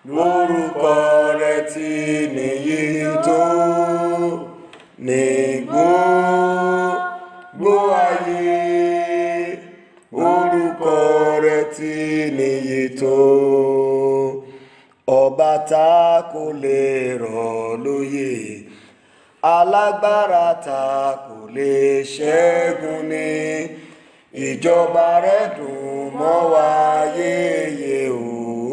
lórúkọ rẹ̀ tí níyì tó ní gbogbo ayé. Orúkọ rẹ̀ tí níyì tó, ọba tá kò lè rọ̀ lóyè, alágbára tá kò lè ṣẹ́gun ní. Ìjọba rẹ̀ dùn mọ́ wa yéye o,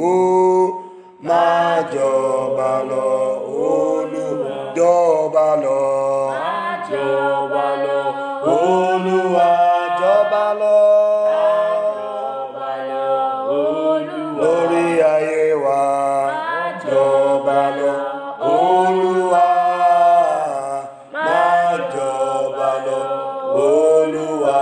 máa jọba lọ Olúwa, jọba lọ, máa jọba lọ Olúwa jọba lọ, jọba lọ Olúwa, lórí ayé wa jọba lọ Olúwa, máa jọba lọ Olúwa.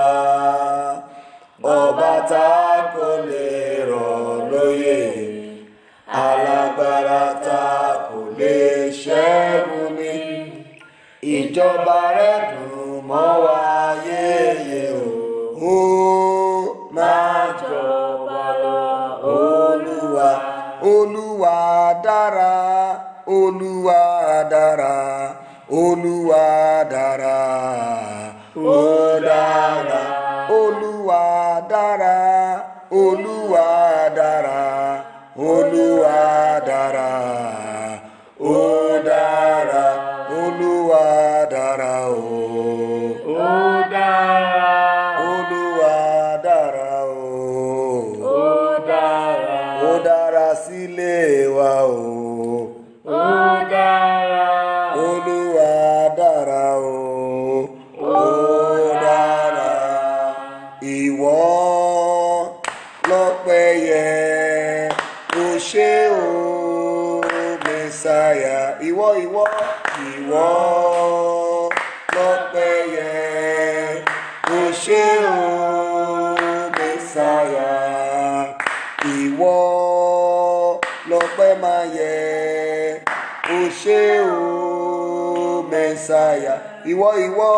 Ọba tá kò lè rọ̀ lóyè, alágbára tá kò lè ṣẹ́gun ní. Ìjọba rẹ̀ dùn mọ́ wa yéye o, máa jọba lọ Olúwa. Olúwa dára, Olúwa dára, Olúwa dára, ó dára. Olúwa dára, Olúwa dára, Olúwa dára, ó dára. Olúwa dára o, ó dára. Olúwa dára o, ó dára. ó dára sílé wa o, ó dára. Olúwa dára o, ó dára. Ìwọ lọ́pẹ́ yẹ, o ṣé o Mẹ́sáyà. Ìwọ lọ́pẹ́ yẹ, o ṣé o Mẹ́sáyà. Ìwọ lọ́pẹ́ máa yẹ, o ṣé o Mẹ́sáyà. Ìwọ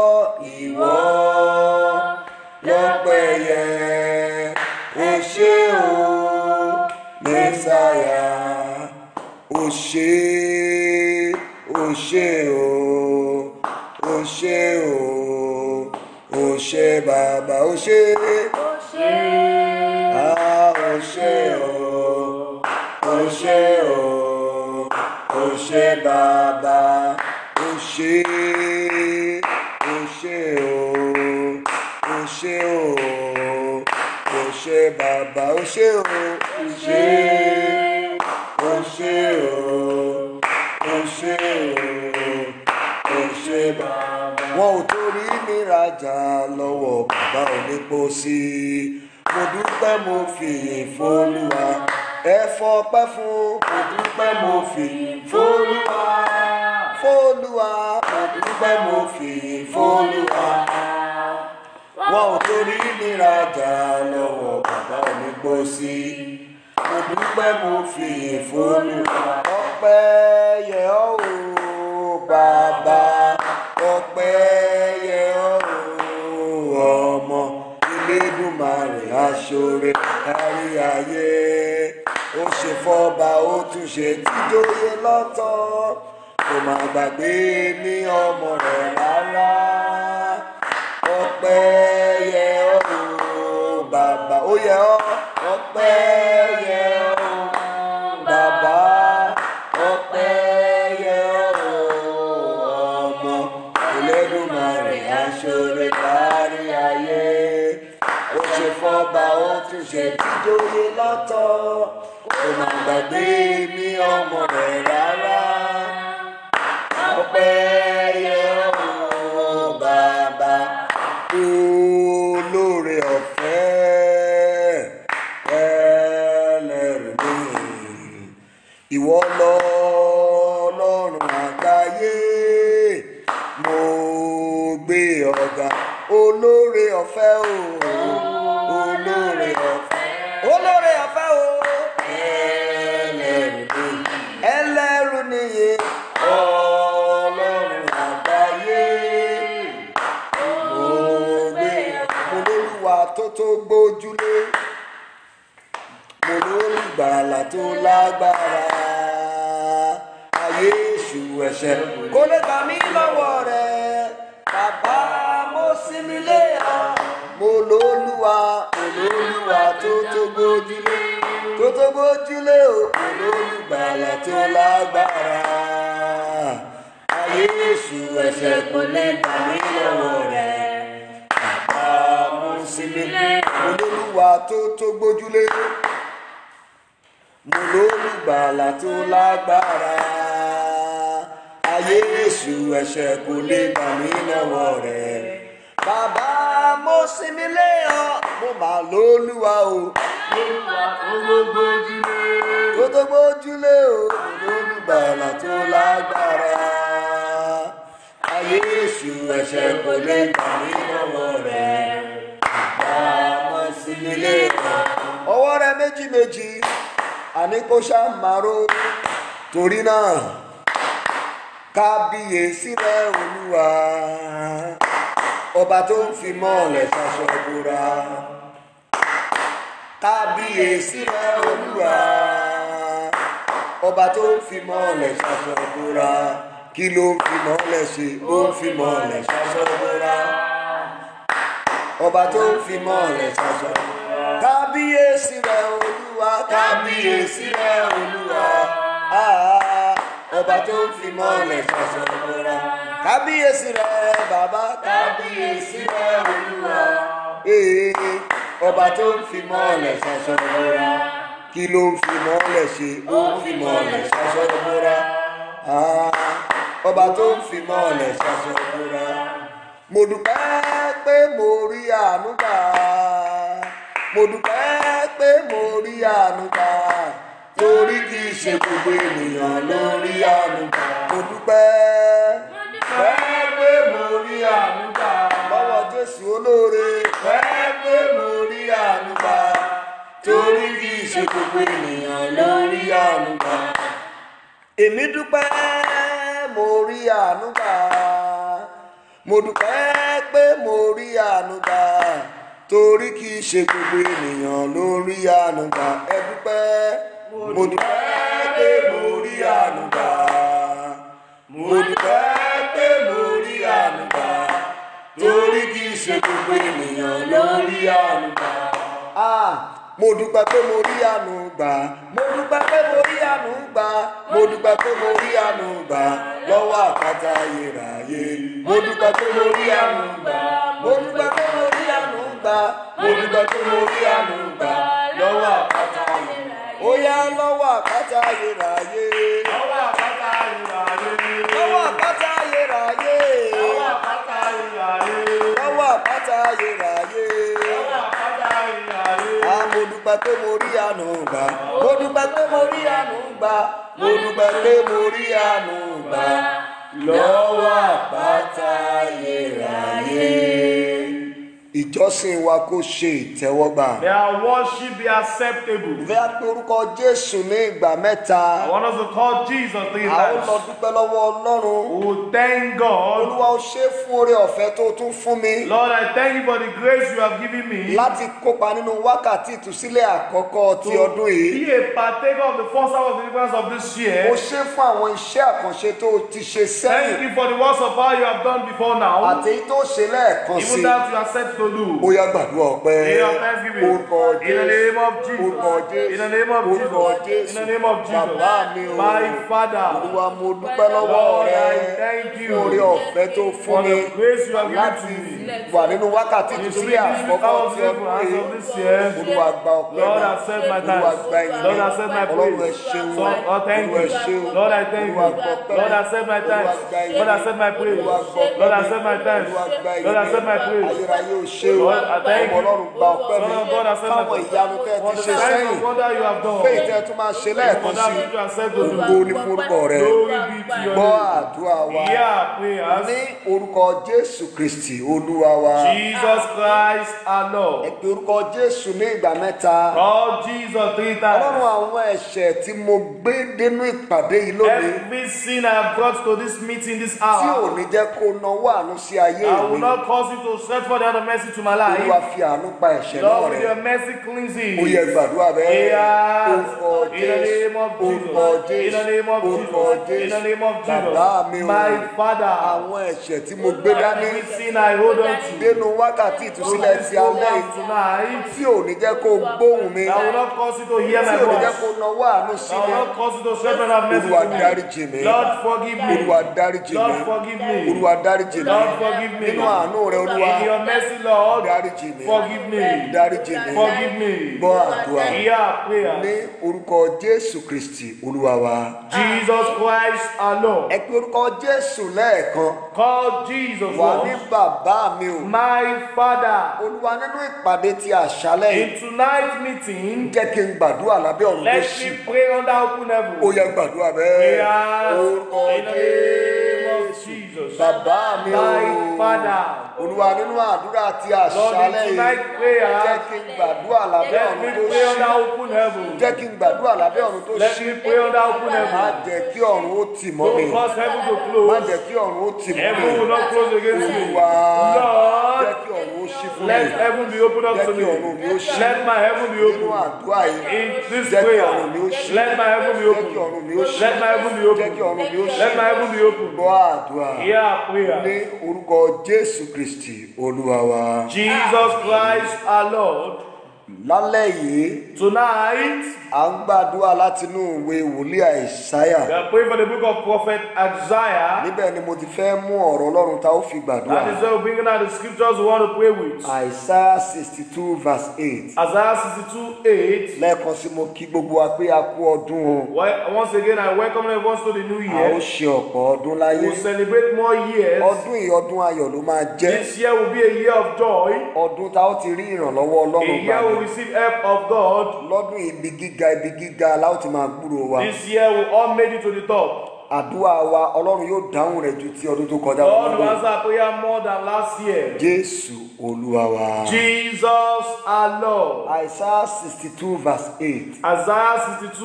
lọ́pẹ́ yẹ, o ṣé o Mẹ́sáyà. O ṣé, o ṣé o, o ṣé o, o ṣé bàbá, o ṣé, ó ṣé. o ṣé o, o ṣé o, o ṣé bàbá, o ṣé, o ṣé o, o ṣé o, o ṣé bàbá, o ṣé o, o ṣé, o ṣé o, o ṣé o, o ṣé bàbá. Wọn ò torí mi rajà lọ́wọ́ bàbá onípòsí. Mo dúpẹ́ mo fìyìn f'Olúwa, ẹ fọpẹ́ fún. Mo dúpẹ́ mo fìyìn f'Olúwa, f'Olúwa. Mo dúpẹ́ mo fìyìn f'Olúwa. Wọn ò torí mi rajà lọ́wọ́ bàbá onípòsí. Mo dúpẹ́ mo fìyìn f'Olúwa. Ọpẹ́ yẹ ọ́ o bàbá, ọpẹ́ yẹ ọ́ o ọmọ. Elédùmarè aṣoore kárí ayé, ó ṣe fọ́ba ó tún ṣe tíjòyè lọ́tọ̀, kò má gbàgbé ní ọmọ rẹ̀ rárá. Ọpẹ́ yẹ ọ́ o bàbá, ó yẹ ọ́. Ọpẹ́ yẹ ọ́ o bàbá, ọpẹ́ yẹ ọ́ o ọmọ. Elédùmarè aṣoore kárí ayé, ó ṣe fọ́ba ó tún ṣe tíjòyè lọ́tọ̀, kò má gbàgbé ní ọmọ rẹ̀ rárá. Ọpẹ́ yẹ ọ́ o bàbá, olóore ọ̀fẹ́ ẹlẹ́rìí ni. Ìwọ lọ́lọ́run àgbáyé, mo gbé ọ̀gá. Olóore ọ̀fẹ́ o, olóore ọ̀fẹ́, olóore ọ̀fẹ́ o, ẹlẹ́rù nìyí. Ọlọ́run àgbáyé, mo gbé, mo lórúwa tó gbójúlé, mo lórúgbàlà tó lágbára. ayé èṣù ẹ̀ṣẹ̀ kò lè gbà mí lọ́wọ́ rẹ̀. Bàbá mo sinmi lé ọ, mo lólúwa tó tó gbójúlé o, olólùgbàlà tó lágbára. Ayé èṣù ẹ̀ṣẹ̀ kò lè gbà mí lọ́wọ́ rẹ̀. Bàbá mo sinmi lé olólùwà tó tó gbójúlé, mo lólùgbàlà tó lágbára. Ayé èṣù ẹ̀ṣẹ̀ kò lè gbà mí lọ́wọ́ rẹ̀. Bàbá mo sinmi lé ọ, mo mà lólúwa o, tó tó gbójúlé o, olólùgbàlà tó lágbára. Ayé èṣù ẹ̀ṣẹ̀ kò lè gbà mí lọ́wọ́ rẹ̀. Bàbá mo sinmi lé ọ. Ọwọ́ rẹ méjì méjì, àní kó ṣá máa ró. Torí náà kábíyèsí rẹ Olúwa, ọba tó ń fi mọ́lẹ̀ ṣaṣọ bora. Kábíyèsí rẹ Olúwa, ọba tó ń fi mọ́lẹ̀ ṣaṣọ bora. Kí ló ń fi mọ́lẹ̀ ṣe? Ó ń fi mọ́lẹ̀ ṣaṣọ bora. Ọba tó ń fi mọ́lẹ̀ ṣaṣọ bora. Kábíyèsí rẹ Olúwa, kábíyèsí rẹ Olúwa, ọba tó ń fi mọ́lẹ̀ ṣaṣọ bora. Kábíyèsí rẹ bàbá, kábíyèsí rẹ Olúwa, ọba tó ń fi mọ́lẹ̀ ṣaṣọ bora. Kí ló ń fi mọ́lẹ̀ ṣe? Ó ń fi mọ́lẹ̀ ṣaṣọ bora. Ọba tó ń fi mọ́lẹ̀ ṣaṣọ bora. Mo dúpẹ́ pé mo rí àánú gbà, mo dúpẹ́ pé mo rí àánú gbà, torí kì í ṣe gbogbo ènìyàn ló rí àánú gbà. Mo dúpẹ́ pé mo rí àánú gbà lọ́wọ́ Jésù olóore. Pé mo rí àánú gbà, torí kì í ṣe gbogbo ènìyàn ló rí àánú gbà. Èmi dúpẹ́ mo rí àánú gbà, mo dúpẹ́ pé mo rí àánú gbà, torí kì í ṣe gbogbo ènìyàn ló rí àánú gbà. Ẹ dúpẹ́. Mo dúpẹ́ pé mo rí àánú gbà, mo dúpẹ́ pé mo rí àánú gbà, torí kì í ṣe gbogbo ènìyàn ló rí àánú gbà. Mo dúpẹ́ pé mo rí àánú gbà, mo dúpẹ́ pé mo rí àánú gbà, mo dúpẹ́ pé mo rí àánú gbà lọ́wọ́ àpáta ayérayé. Mo dúpẹ́ pé mo rí àánú gbà, mo dúpẹ́ pé mo rí àánú gbà, mo dúpẹ́ pé mo rí àánú gbà lọ́wọ́ àpáta ayérayé. Ó yá lọ́wọ́ àpáta ayérayé. Lọ́wọ́ àpáta ayérayé. Lọ́wọ́ àpáta ayérayé. Lọ́wọ́ àpáta ayérayé. Lọ́wọ́ àpáta ayérayé. Lọ́wọ́ àpáta ayérayé. Mo dúpẹ́ pé mo rí àánú gbà, mo dúpẹ́ pé mo rí àánú gbà, mo dúpẹ́ pé mo rí àánú gbà lọ́wọ́ àpáta ayérayé. Ìjọsìn wa kó ṣe ìtẹ́wọ́gbà. May our worship be acceptable. Ìfẹ́ àpè orúkọ Jésù ní ìgbà mẹ́ta. I want us to call Jesus 3 times. A ó lọ dúpẹ́ lọ́wọ́ Ọlọ́run. We will thank God. Olúwa ó ṣe fún oore ọ̀fẹ́ tó tún fún mi. Lord, I thank you for the grace you have given me. Láti kópa nínú wákàtí ìtúsílẹ̀ àkọ́kọ́ ti ọdún yìí. Be a partaker of the first half of the deliverance of this year. Ó ṣe fún àwọn iṣẹ́ àkànṣe tó ti ṣe sẹ́yìn. Thank you for the works of power you have done before now. Àti tó ṣe lẹ́ẹ̀kan sí. Even that you are set to do. Ó yá gbàdúrà ọpẹ́. Orúkọ In the Jésù. name of Jesus. Orúkọ Jésù. In the name of Orúkọ Jesus. In Jésù. the name of Jesus. Bàbá mi o. My Father. Olúwa mo dúpẹ́ lọ́wọ́ Lord, rẹ. I thank you Fún oore ọ̀fẹ́ tó fún for mi. the grace you have given Láti to me. wà nínú wákàtí You ìtúsílẹ̀ speak this àkọ́kọ́ out ti of ọdún the yìí. of this year. Olúwa gba ọpẹ́ Lord, náà. accept my Olúwa thanks. gba ìyìn. Lord, accept my Ọlọ́run ẹ praise. ṣeun. Oh, thank Olúwa ẹ you. ṣeun. Lord, I thank Olúwa you. gba ọpẹ́ Lord, náà. accept my Olúwa thanks. gba ìyìn. Lord, accept my praise. Olúwa gba ọpẹ́ Lord, náà. accept my thanks. Olúwa gba ìyìn. Lord, accept my praise. Ayérayé ò ṣe o. Lord, I thank Ọmọ you. Ọlọ́run gba ọpẹ́ mi. Son of God, accept my Fáwọn praise. ìyanu tẹ́ ẹ For ti the ṣe signs sẹ́yìn. of wonder you have done. Fẹ́yìn tẹ́ ẹ tún máa ṣe lẹ́ẹ̀kan For sí. that which you have said to do. Ògo ni fún orúkọ rẹ. Glory be to your Gbọ́ name. àdúrà wa. Hear prayers. Ní orúkọ Jésù Kristì Olúwa wa. Jesus Christ our Ẹ Lord. pe orúkọ Jésù ní ìgbà mẹ́ta. Call Jesus 3 Ọlọ́run times. àwọn ẹ̀ṣẹ̀ tí mo gbé dénú ìpàdé yìí lónìí. Every sin I have brought to this meeting this Tí ò hour, ní jẹ́ kó nawọ́ àánú sí ayé I will mi. not cause you to stretch for the hand of mercy mercy to my Olúwa life. fi àánú pa ẹ̀ṣẹ̀ náà Lord, with rẹ́. your mercy cleanse Ó yẹ it. gbàdúrà bẹ́ẹ̀. Yes. Orúkọ In the name of Jésù, orúkọ Jesus. In the Jésù, name of orúkọ Jesus. In the Jésù. name of Bàbá mi Jesus. o, My Father. àwọn ẹ̀ṣẹ̀ tí mo gbé dání Every sin I hold on to. nínú wákàtí ìtúsílẹ̀ This ti alẹ́ program yìí tonight. tí ò ní jẹ́ kó gbóhùn mi, That will not cause you to hear tí my ò ní jẹ́ voice. kó nawọ́ àánú sí That will mi. not cause you to stretch out mercy Olúwa to me. dáríjì mi. Lord, forgive me. Olúwa dáríjì mi. Lord, forgive me. Olúwa dáríjì mi. Lord, forgive me. Nínú àánú rẹ Olúwa In your mercy, Lord, dáríjì mi. forgive me. Dáríjì mi. Forgive me. Gbọ́ àdúrà Hear prayer. ní orúkọ Jésù Kristi Olúwa wa. Jesus Christ our Lord. Ẹ pe orúkọ Jésù lẹ́ẹ̀kan. Call Jesus Wà ní Lord. bàbá mi o. My Father. Olúwa nínú ìpàdé ti àṣálẹ́ yìí, In tonight's meeting, jẹ́ kí n gbàdúrà lábẹ́ ọ̀run tó let ṣí. me pray under open heaven. Ó yẹ gbàdúrà bẹ́ẹ̀. Prayers Orúkọ in the name of Jésù. Jesus. Bàbá mi o. My Father. Olúwa nínú àdúrà ti Lord, àṣálẹ́ in yìí, tonight's jẹ́ prayer, kí n gbàdúrà lábẹ́ let ọ̀run me tó pray ṣí. under open heaven. Jẹ́ kí n gbàdúrà lábẹ́ ọ̀run tó Let ṣí. me pray under open Má heaven. jẹ́ kí ọ̀run ó tì mọ́ mi. Don't cause heaven to Má close. jẹ́ kí ọ̀run ó tì mọ́ mi. Heaven will not close against me. Olúwa, jẹ́ Lord, kí ọ̀run ó ṣí fún mi. let heaven be opened up Jẹ́ to kí ọ̀run mi me. ó ṣí. Let my heaven be Nínú open. àdúrà yìí, In this jẹ́ kí prayer, ọ̀run mi ó ṣí. let my heaven be Jẹ́ kí ọ̀run open. mi ó ṣí. Let my heaven be Jẹ́ kí ọ̀run mi ó open. ṣí. Let my heaven be open. Gbọ́ àdúrà Hear ní prayer. orúkọ Jésù Kristi Olúwa wa. Jesus Christ our Lord. Lálẹ́ yìí, Tonight, à ń gbàdúrà látinú ìwé wòlíì Àìsáyà. we are praying for the book of Prophet Isaiah. Níbẹ̀ ni mo ti fẹ́ mú ọ̀rọ̀ Ọlọ́run tá ó fi gbàdúrà. That is why we're bringing out the scriptures we want to pray with. Àìsáyà 62 verse 8. Isaiah 62:8. Lẹ́ẹ̀kan sí mo kí gbogbo wa pé a kú ọdún o. Once again, I welcome everyone to the new A ó year. ṣe ọ̀pọ̀ ọdún láyé. We'll celebrate more years. Ọdún yìí ọdún ayọ̀ ló máa jẹ́. This year will be a year of joy. Ọdún tá ó ti rí ìrànlọ́wọ́ A Ọlọ́run year gbà will ní. receive help of God. Lọ́dún ibi gíga la ó ti máa gbúròó wa. This year will all made it to the top. Àdúrà wa Ọlọ́run yóò dáhùn rẹ̀ ju ti ọdún tó kọjá God will lọ. answer our prayer more than last year. Jésù Olúwa wa. Jesus our Lord. Àìsáyà 62 verse 8. Isaiah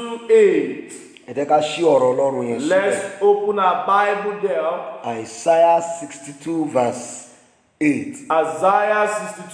62:8. Ẹ jẹ́ ká ṣí ọ̀rọ̀ Ọlọ́run yẹn sílẹ̀. Let's open our Bible there. Àìsáyà 62 verse 8. Isaiah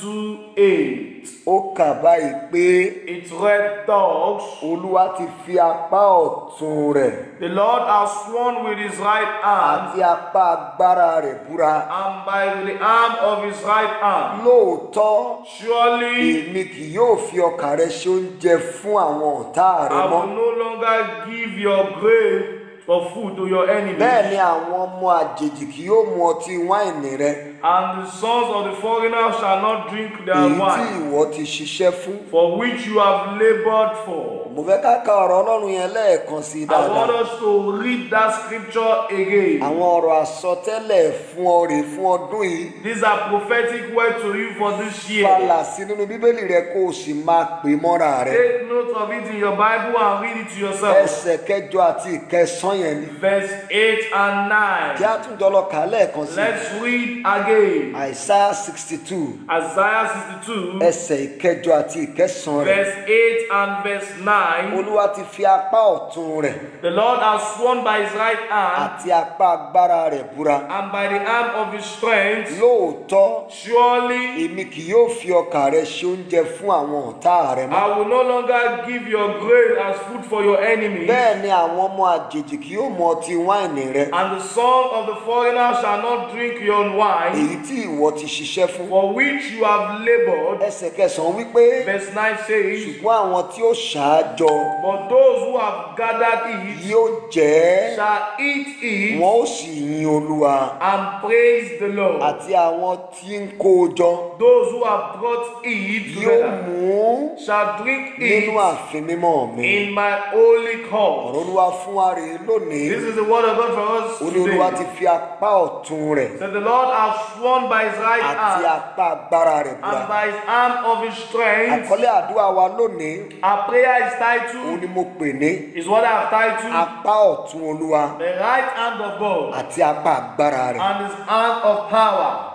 62:8. Ó kà báyìí pé It read thus: Olúwa ti fi apá ọ̀tún rẹ̀ The Lord has sworn with his right hand, àti apá agbára rẹ̀ búra. and by the arm of his right hand. Lóòótọ́, Surely èmi kì yóò fi ọkà rẹ ṣe oúnjẹ fún àwọn ọ̀tá rẹ I mọ́. will no longer give your grave for food to your enemies, Bẹ́ẹ̀ ni àwọn ọmọ àjèjì kì yóò mu ọtí wáìnì rẹ, and the sons of the foreigner shall not drink their èyí tí wine, ìwọ ti ṣiṣẹ́ fún. for which you have labored for. Mo fẹ́ ká ka ọ̀rọ̀ Ọlọ́run yẹn lẹ́ẹ̀kan sí i I want dáadáa. us to read that scripture again. Àwọn ọ̀rọ̀ àsọtẹ́lẹ̀ fún ọ rèé fún ọdún yìí. These are prophetic words to you for this year. Falà sí nínú Bíbélì rẹ kó o sì máa pè mọ́ra rẹ. Take note of it in your Bible and read it to yourself. Ẹsẹ̀ kẹjọ àti ìkẹsàn yẹn ni. Verse 8 and Kí 9. á tún jọ lọ kà á lẹ́ẹ̀kan sí i. Let's read again. Àìsáyà 62 Isaiah 62, ẹsẹ̀ ìkẹjọ àti ìkẹsàn rẹ̀. verse 8 and verse 9. Olúwa ti fi apá ọ̀tún rẹ̀ The Lord has sworn by his right hand àti apá agbára rẹ̀ búra. and by the arm of his strength. Lóòótọ́, Surely èmi kì yóò fi ọkà rẹ ṣe oúnjẹ fún àwọn ọ̀tá rẹ mọ́. I will no longer give your grain as food for your enemies, Bẹ́ẹ̀ ni àwọn ọmọ àjèjì kì yóò mu ọtí wáìnì rẹ, and the son of the foreigner shall not drink your wine, èyí tí ìwọ ti ṣiṣẹ́ fún. for which you have labored. Ẹsẹ̀ kẹsàn-án wípé Verse 9 says, ṣùgbọ́n àwọn tí ó ṣáájọ but those who have gathered it yóò jẹ ẹ́, shall eat it wọn ó sì yin Olúwa. and praise the Lord. Àti àwọn tí ń kó o jọ Those who have brought it yóò together mú shall drink nínú it ààfin mímọ́ mi. in my holy cause. Ọ̀rọ̀ Olúwa fún wa rèé lónìí. This is the word of God for us Ó ní Olúwa today. ti fi apá ọ̀tún rẹ̀ That the Lord has sworn by his right àti hand apá agbára rẹ̀ búra. and by his arm of his strength. Àkọlé àdúrà wa lónìí, Our prayer is òun titled, ni mo pè ní is what I have titled, apá ọ̀tún Olúwa the right hand of God àti apá agbára rẹ̀. and his hand of power.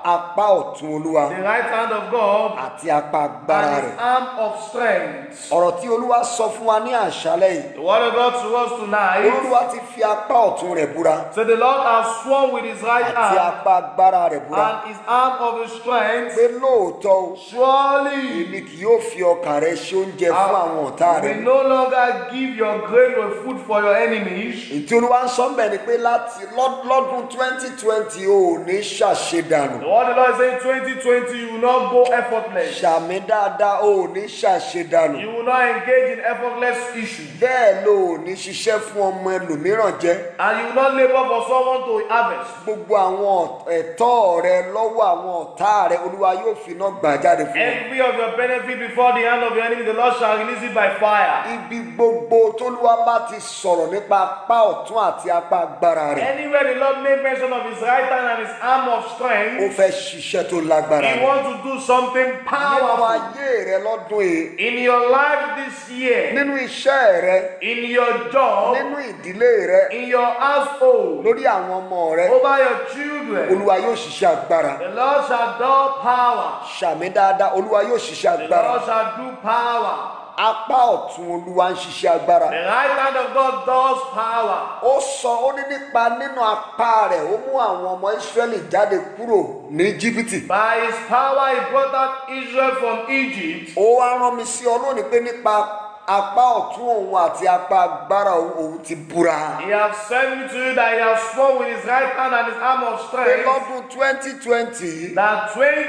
apá ọ̀tún Olúwa the right hand of God, àti apá agbára and rẹ̀. his arm of strength. Ọ̀rọ̀ tí Olúwa sọ fún wa ní àṣálẹ́ yìí. The word of God to us tonight. Olúwa ti fi apá ọ̀tún rẹ̀ búra So the Lord has sworn with his right àti hand apá agbára rẹ̀ búra and his arm of his strength. pé lóòótọ́ o, Surely èmi kì yóò fi ọkàn rẹ ṣe oúnjẹ fún àwọn ọ̀tá rẹ. will no longer give your grain or food for your enemies. Ètí Olúwa ń sọ bẹ́ẹ̀ ni pé láti lọ́dún 2020 o ò ní ṣàṣedànù. The word of the Lord is saying 2020 you will not go effortless. Ṣàmì dáadáa o ò ní ṣàṣedànù. You will not engage in effortless issues. Bẹ́ẹ̀ ló ò ní ṣiṣẹ́ fún ọmọ ẹlòmíràn jẹ. And you will not labor for someone to harvest. Gbogbo àwọn ẹ̀tọ́ rẹ lọ́wọ́ àwọn ọ̀tá rẹ Olúwa yóò fi iná gbà jáde fún ọ. Every of your benefit before the hand of your enemy, the Lord shall release it by fire. Ibi gbogbo t'Olúwa bá ti sọ̀rọ̀ nípa apá ọ̀tún àti apá agbára rẹ̀. Anywhere the Lord made mention of his right hand and his arm of Ó strength, fẹ́ ṣiṣẹ́ tó lágbára he rẹ̀. wants to do something Nínú powerful ayé rẹ lọ́dún yìí, in your life this year, nínú iṣẹ́ rẹ, in your job, nínú ìdílé rẹ, in your household, lórí àwọn ọmọ rẹ, over your children. Olúwa yóò ṣiṣẹ́ agbára. The Lord shall do power. Ṣàmì dáadáa, Olúwa yóò ṣiṣẹ́ The agbára. Lord shall do power. Apá ọ̀tún Olúwa ń ṣiṣẹ́ agbára. The right hand of God does power. Ó sọ ó ní nípa nínú apá rẹ̀ ó mú àwọn ọmọ Ísírẹ́lì jáde kúrò ní Íjíbítì. By his power, he brought out Israel from Egypt. Ó wá rán mi sí ọ lónìí pé nípa apá ọ̀tún òun àti apá agbára òun ti búra. He has sent me to you that he has sworn with his right hand and his arm of Pé strength lọ́dún 2020 yìí, that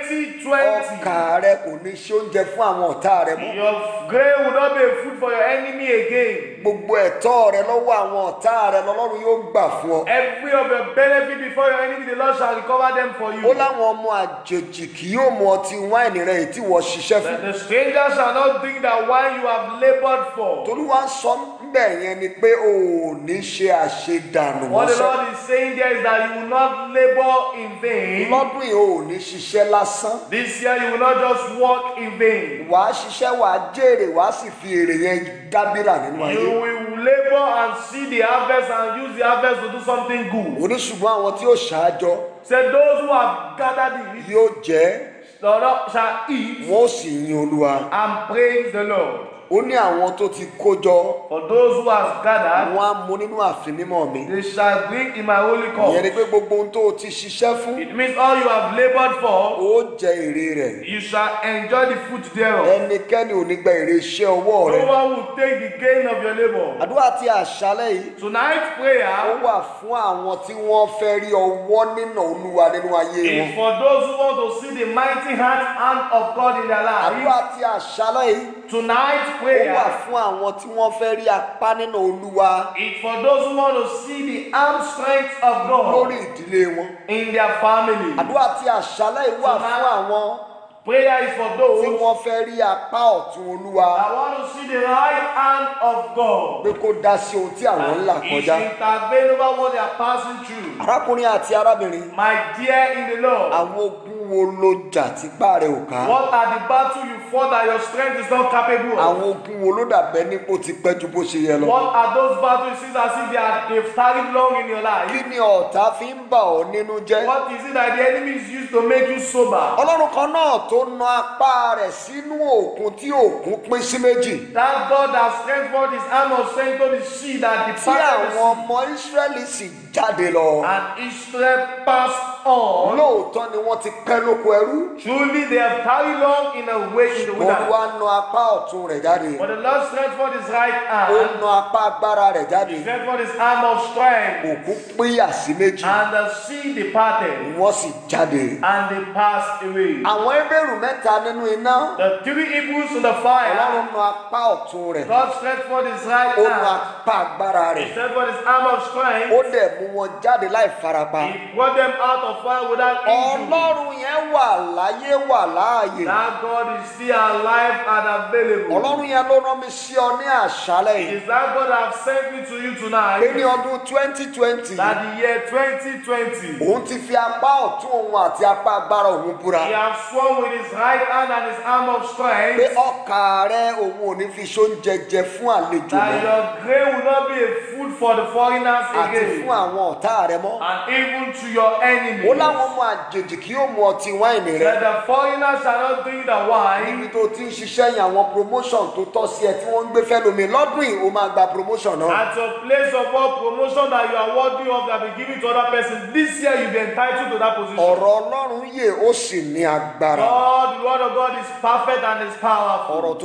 2020 ọkà rẹ kò ní ṣe oúnjẹ fún àwọn ọ̀tá rẹ mọ́. your grain will not be a food for your enemy again. Gbogbo ẹ̀tọ́ rẹ lọ́wọ́ àwọn ọ̀tá rẹ lọ́lọ́run yóò gbà fún ọ. Every of your benefit before your enemy, the Lord shall recover them for Ó you. láwọn ọmọ àjèjì kì yóò mu ọtí wáìnì rẹ èyí tí wọ́n ṣiṣẹ́ fún. The stranger shall not drink that wine you have labored for. Tolúwa ń sọ níbẹ̀ yẹn ni pé o ò ní ṣe àṣedànù What the mọ́ṣẹ́. Lord is saying there is that you will not labor in vain. Lọ́dún yìí o ò ní ṣiṣẹ́ lásán. This year you will not just work in vain. Wàá ṣiṣẹ́ wàá jèrè wàá sì fi èrè yẹn dábìrà nínú ayé. You will labor and see the harvest and use the harvest to do something good. Oníṣùgbọ́n àwọn tí ó ṣáájọ Say those who have gathered it, yóò jẹ́ the Lord shall eat wọ́n ó sì yin Olúwa. and praise the Lord. Ó ní àwọn tó ti kó jọ For those who have gathered, wọ́n á mu nínú ààfin mímọ́ mi. they shall drink in my holy Ìyẹn ni cup. pé gbogbo ohun tó o ti ṣiṣẹ́ fún It means all you have labored for, ó jẹ èrè rẹ̀. you shall enjoy the fruit thereof. Ẹnikẹ́ni ò ní gba èrè iṣẹ́ ọwọ́ rẹ̀. No one will take the gain of your labor. Àdúrà tí àṣálẹ́ yìí Tonight's ó prayer wà fún àwọn tí wọ́n fẹ́ rí ọwọ́ nínà Olúwa nínú ayé wọn. is for those who want to see the mighty hand of God in their Àdúrà lives. tí àṣálẹ́ yìí Tonight's ó wà prayer fún àwọn tí wọ́n fẹ́ rí apá nínà Olúwa is for those who want to see the arm strength of God lórí ìdílé wọn. in their family. Àdúrà tí àṣálẹ́ yìí wà fún àwọn Prayer is for tí those wọ́n fẹ́ rí apá ọ̀tún Olúwa that want to see the right hand of God. pé kó dá sí ohun tí àwọn ń là He kọjá. should intervene over what they are passing through. Arákùnrin àti arábìnrin, My dear in the Lord, àwọn ogun wo ló jà tí ipá rẹ̀ ò ká? what are the battles you fought that your strength is not capable of? Àwọn ogun wo ló dàbẹ́ nípò ti pẹ́ ju bó ṣe yẹ lọ? What are those battles it seems as if they've tarried long in your life? Kí ni ọ̀tá fi ń bà ọ́ nínú jẹ́? What is it that the enemy is used to make you sober? Ọlọ́run kan náà tó na apá rẹ̀ sínú òkun tí òkun pín sí méjì. That God has strengthened his arm of strength to the sea that Tí departed the àwọn sea. ọmọ Ísírẹ́lì sì jáde lọ. And Israel passed on. Lóòótọ́ ni wọ́n ti pẹ́ lóko ẹrú. Truly they have tarried long in a way in the wilderness. Olúwa na apá ọ̀tún rẹ̀ jáde. But the Lord strengthened his right Ó hand, na apá agbára rẹ̀ jáde. strengthened his arm of strength, Òkun pínyà sí méjì. and the sea departed, Wọ́n sì jáde. and they passed away. Àwọn Hébérù mẹ́ta nínú iná. The three Hebrews in the fire, Ọlọ́run na apá ọ̀tún rẹ̀. God strengthened his right Ó na hand, apá agbára he rẹ̀. strengthened his arm of Ó strength, dẹ̀ mú wọn jáde láì farapa. he brought them out of fire without injury. Ọlọ́run yẹn wà láyé wà láàyè. That God is still see our life and available. Ọlọ́run yẹn ló rán mi sí ọ ní àṣálẹ́ yìí. Is that God have sent me to you tonight? Pé ní ọdún 2020. That the year 2020. Òun ti fi apá ọ̀tún òun àti apá agbára òun búra. He has sworn with his right hand and his arm of strength. Pé ọkà rẹ òun ò ní fi ṣóúnjẹ jẹ fún àlejò That mọ́. your grain will not be a food for the foreigners Àti again. fún àwọn ọ̀tá rẹ mọ́. And even to your enemies. Ó láwọn ọmọ àjèjì kí yóò mu ọtí wáìnì rẹ. That the foreigners shall not drink the wine. Níbi tó ti ń ṣiṣẹ́ yẹn àwọn promotion tó tọ́ sí ẹ tí wọ́n ń gbé fẹ́ lómi lọ́dún yìí ó máa gba promotion náà. At your place of work, promotion that you are worthy of that be given to other person. This year you be entitled to that position. Ọ̀rọ̀ Ọlọ́run yè ó sì ní agbára. God, the word of God is perfect and is powerful. Ọ̀rọ̀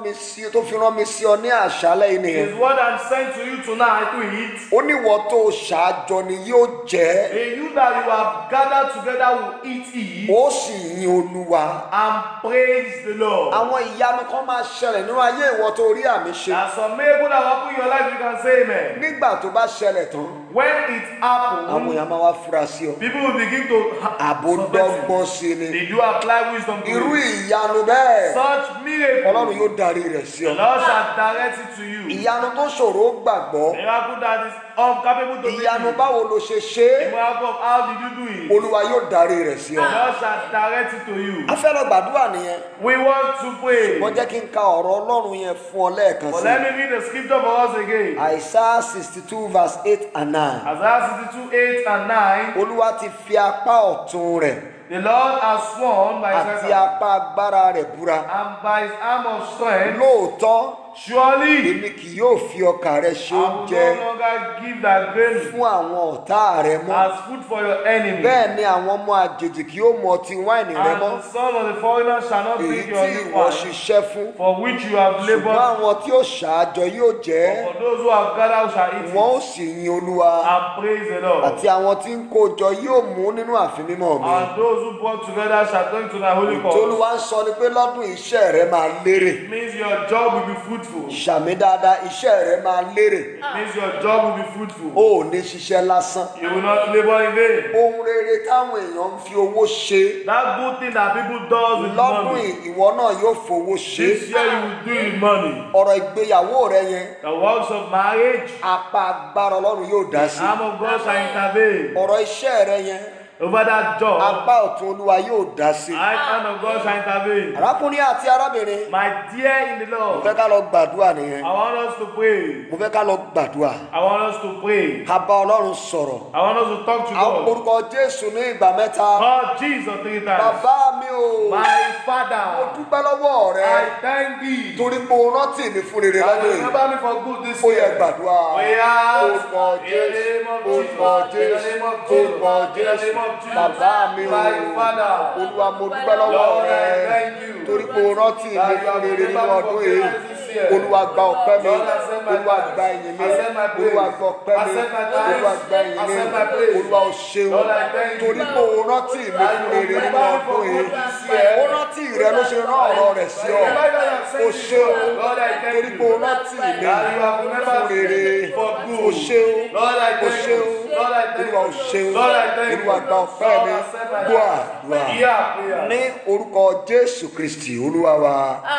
tó fi rán mi sí ọ ní àṣálẹ́ yìí nìyẹn. His word I'm sent to you tonight to eat. Ó ní ìwọ tó ṣáájọ ni yóò jẹ́. A you that you have gathered together will eat it Ó sì yin Olúwa. and praise the Lord. Àwọn ìyanu kan máa ṣẹlẹ̀ nínú ayé ìwọ tó rí àmì ṣe. There's some miracle that happen in your life, you can say amen. Nígbà tó bá ṣẹlẹ̀ tán, When it àwọn happens, èèyàn máa wá fura sí ọ. people will begin to Àbódọ́gbọ́n sí ni. Did you apply wisdom to Irú it? ìyanu bẹ́ẹ̀, Such miracle, Ọlọ́run yóò darí rẹ̀ sí the ọ. Lord shall direct it to you. Ìyanu tó ṣòro gbàgbọ́. Miracle that is incapable to Ìyanu believe. báwo lo ṣe ṣe The é? miracle of how did you do it? Olúwa yóò darí rẹ̀ sí The ọ. Lord shall direct it to you. A fẹ́ lọ gbàdúrà nìyẹn. We want to pray. Wọ́n jẹ́ kí n ka ọ̀rọ̀ Ọlọ́run yẹn fún ọ lẹ́ẹ̀kan But sí. let me read the scripture for us again. Isaiah 62 verse 8 and 9. Isaiah 62, 8 and 9. Olúwa ti fi apá ọ̀tún rẹ̀ The Lord has sworn by his àti right hand apá agbára rẹ̀ búra. and by his arm of strength, Lóòótọ́, surely èmi kì yóò fi ọkà rẹ ṣe I will oúnjẹ no longer give thy grain fún àwọn ọ̀tá rẹ mọ́. as food for your enemy. Bẹ́ẹ̀ ni àwọn ọmọ àjèjì kì yóò mu ọtí wáìnì rẹ And mọ́. the son of the foreigner shall not Èyí drink tí your new ìwọ wine, ṣiṣẹ́ fún. for which you have Ṣùgbọ́n labored. àwọn tí ó ṣáájọ yóò jẹ́. For those who have gathered shall eat Wọ́n ó it sì yin Olúwa. and praise the Lord. Àti àwọn tí ń kó jọ yóò mú nínú ààfin mímọ́ mi. And those who brought together shall drink to thy holy Tí cause. Olúwa ń sọ ni pé lọ́dún iṣẹ́ rẹ máa lérè. It means your job will be fruitful. It Ṣàmì dáadáa iṣẹ́ rẹ máa lérè. means your job will be fruitful. O ò ní ṣiṣẹ́ lásán. You will not labor in vain. Ohun rere táwọn èèyàn ń fi owó ṣe. That good thing that people do with Lọ́dún money, ìwọ náà yóò fowó ṣe. this year you will do with money. Ọ̀rọ̀ ìgbéyàwó rẹ yẹn, The works of marriage, apá agbára Ọlọ́run yóò dá sí. the arm of God shall intervene. Ọ̀rọ̀ iṣẹ́ rẹ yẹn, Over that job, apá ọ̀tún Olúwa yóò dá sí. the right hand of God shall intervene. Arákùnrin àti arábìnrin, My dear in the mo Lord, fẹ́ ká lọ gbàdúrà nìyẹn. I want us to pray. Mo fẹ́ ká lọ gbàdúrà. I want us to pray. Ká bá Ọlọ́run sọ̀rọ̀. I want us to talk to Àwọn God. orúkọ Jésù ní ìgbà mẹ́ta. Call Jesus 3 times. Bàbá mi o, My mo Father, dúpẹ́ lọ́wọ́ rẹ. I thank thee. Torí pé o rántí mi fún rere And lọ́dún yìí. remember me for good this Ó yẹ year. gbàdúrà. We ask Orúkọ in the Jésù, name of orúkọ Jesus, in the Jésù, name of Jesus, orúkọ in the Jésù. name of Jesus. Bàbá mi o, My Father, Olúwa mo dúpẹ́ lọ́wọ́ Lord, rẹ. I thank you. Torí pé o rántí mi That you fún have rere nínú remembered ọdún for yìí. goodness this year. Olúwa gba ọpẹ́ mi. Lord, accept my Olúwa thanks. gba ìyìn mi. Accept my praise. Olúwa gba ọpẹ́ mi. Accept my thanks. Olúwa gba ìyìn mi. Accept my praise. Olúwa o ṣeun. Lord, I thank you. Torí pé o rántí mi That fún you rere nínú remember me for ọdún yìí. good this year. Ó rántí rẹ ló ṣe rán ọ̀rọ̀ rẹ̀ sí ọ. O ṣeun. Lord, I thank Torí you. pé o rántí mi That you have fún remembered rere. me for good. O ṣeun. Lord, I O thank ṣeun. you. Lord, I thank Olúwa o you. ṣeun. Lord, I thank you. Olúwa gba ọpẹ́ mi. Lord, accept my Gbọ́ thanks. àdúrà. Hear prayer. Ní orúkọ Jésù Kristì Olúwa wa.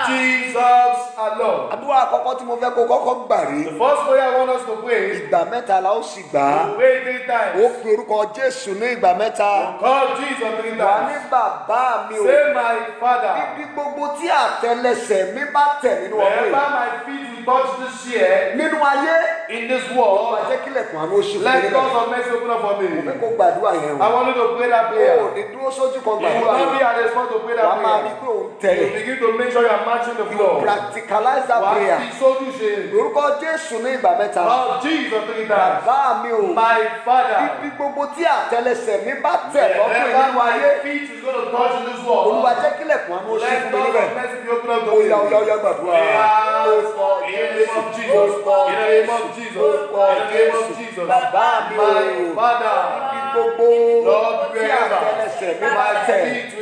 Jesus our Lord. Àdúrà àkọ́kọ́ tí mo fẹ́ kó kọ́kọ́ gbà rí. The first prayer I want us to pray, Ìgbà mẹ́ta la ó sì gbà á. we pray 3 times. Ó pe orúkọ Jésù ní ìgbà mẹ́ta. Call Jesus 3 Wà ní times. bàbá mi o. Say, my Father, Ibi gbogbo tí àtẹ́lẹsẹ̀ mi bá tẹ̀ nínú ọdún wherever yìí. my feet will touch this year Nínú ayé, in this wà world, jẹ́ kílẹ̀kùn àánú oṣù fún let mi doors níbẹ̀. of mercy open up for Mo fẹ́ me. kó gbàdúrà yẹn I o. want you to pray that O ò prayer. ní dúró sójú kan You will gbàdúrà not be yẹn. at the spot to pray Wà that á máa rí prayer. pé òun You tẹ̀lé. begin to make sure you are matching the You floor. practicalize that prayer. Wàá fi sójú ṣe. Orúkọ Jésù ní ìgbà mẹ́ta. Call Jesus 3 times. Bàbá mi o. My Father, Ibi gbogbo tí àtẹ́lẹsẹ̀ mi bá tẹ̀ lọ́dún yìí wherever nínú ayé. my feet is going to touch in this Olúwa world, jẹ́ kílẹ̀kùn àánú oṣù let fún mi doors níbẹ̀. of mercy be opened up to Ó me. yá ó yá ó yá gbàdúrà. Orúkọ In the name of Jésù. Jesus. Orúkọ In the name of Jésù. Jesus. Orúkọ In the name of Jésù. Jesus. Bàbá mi o. My Father, Ibi gbogbo Lord, tí wherever àtẹ́lẹsẹ̀ mi bá my tẹ̀. feet will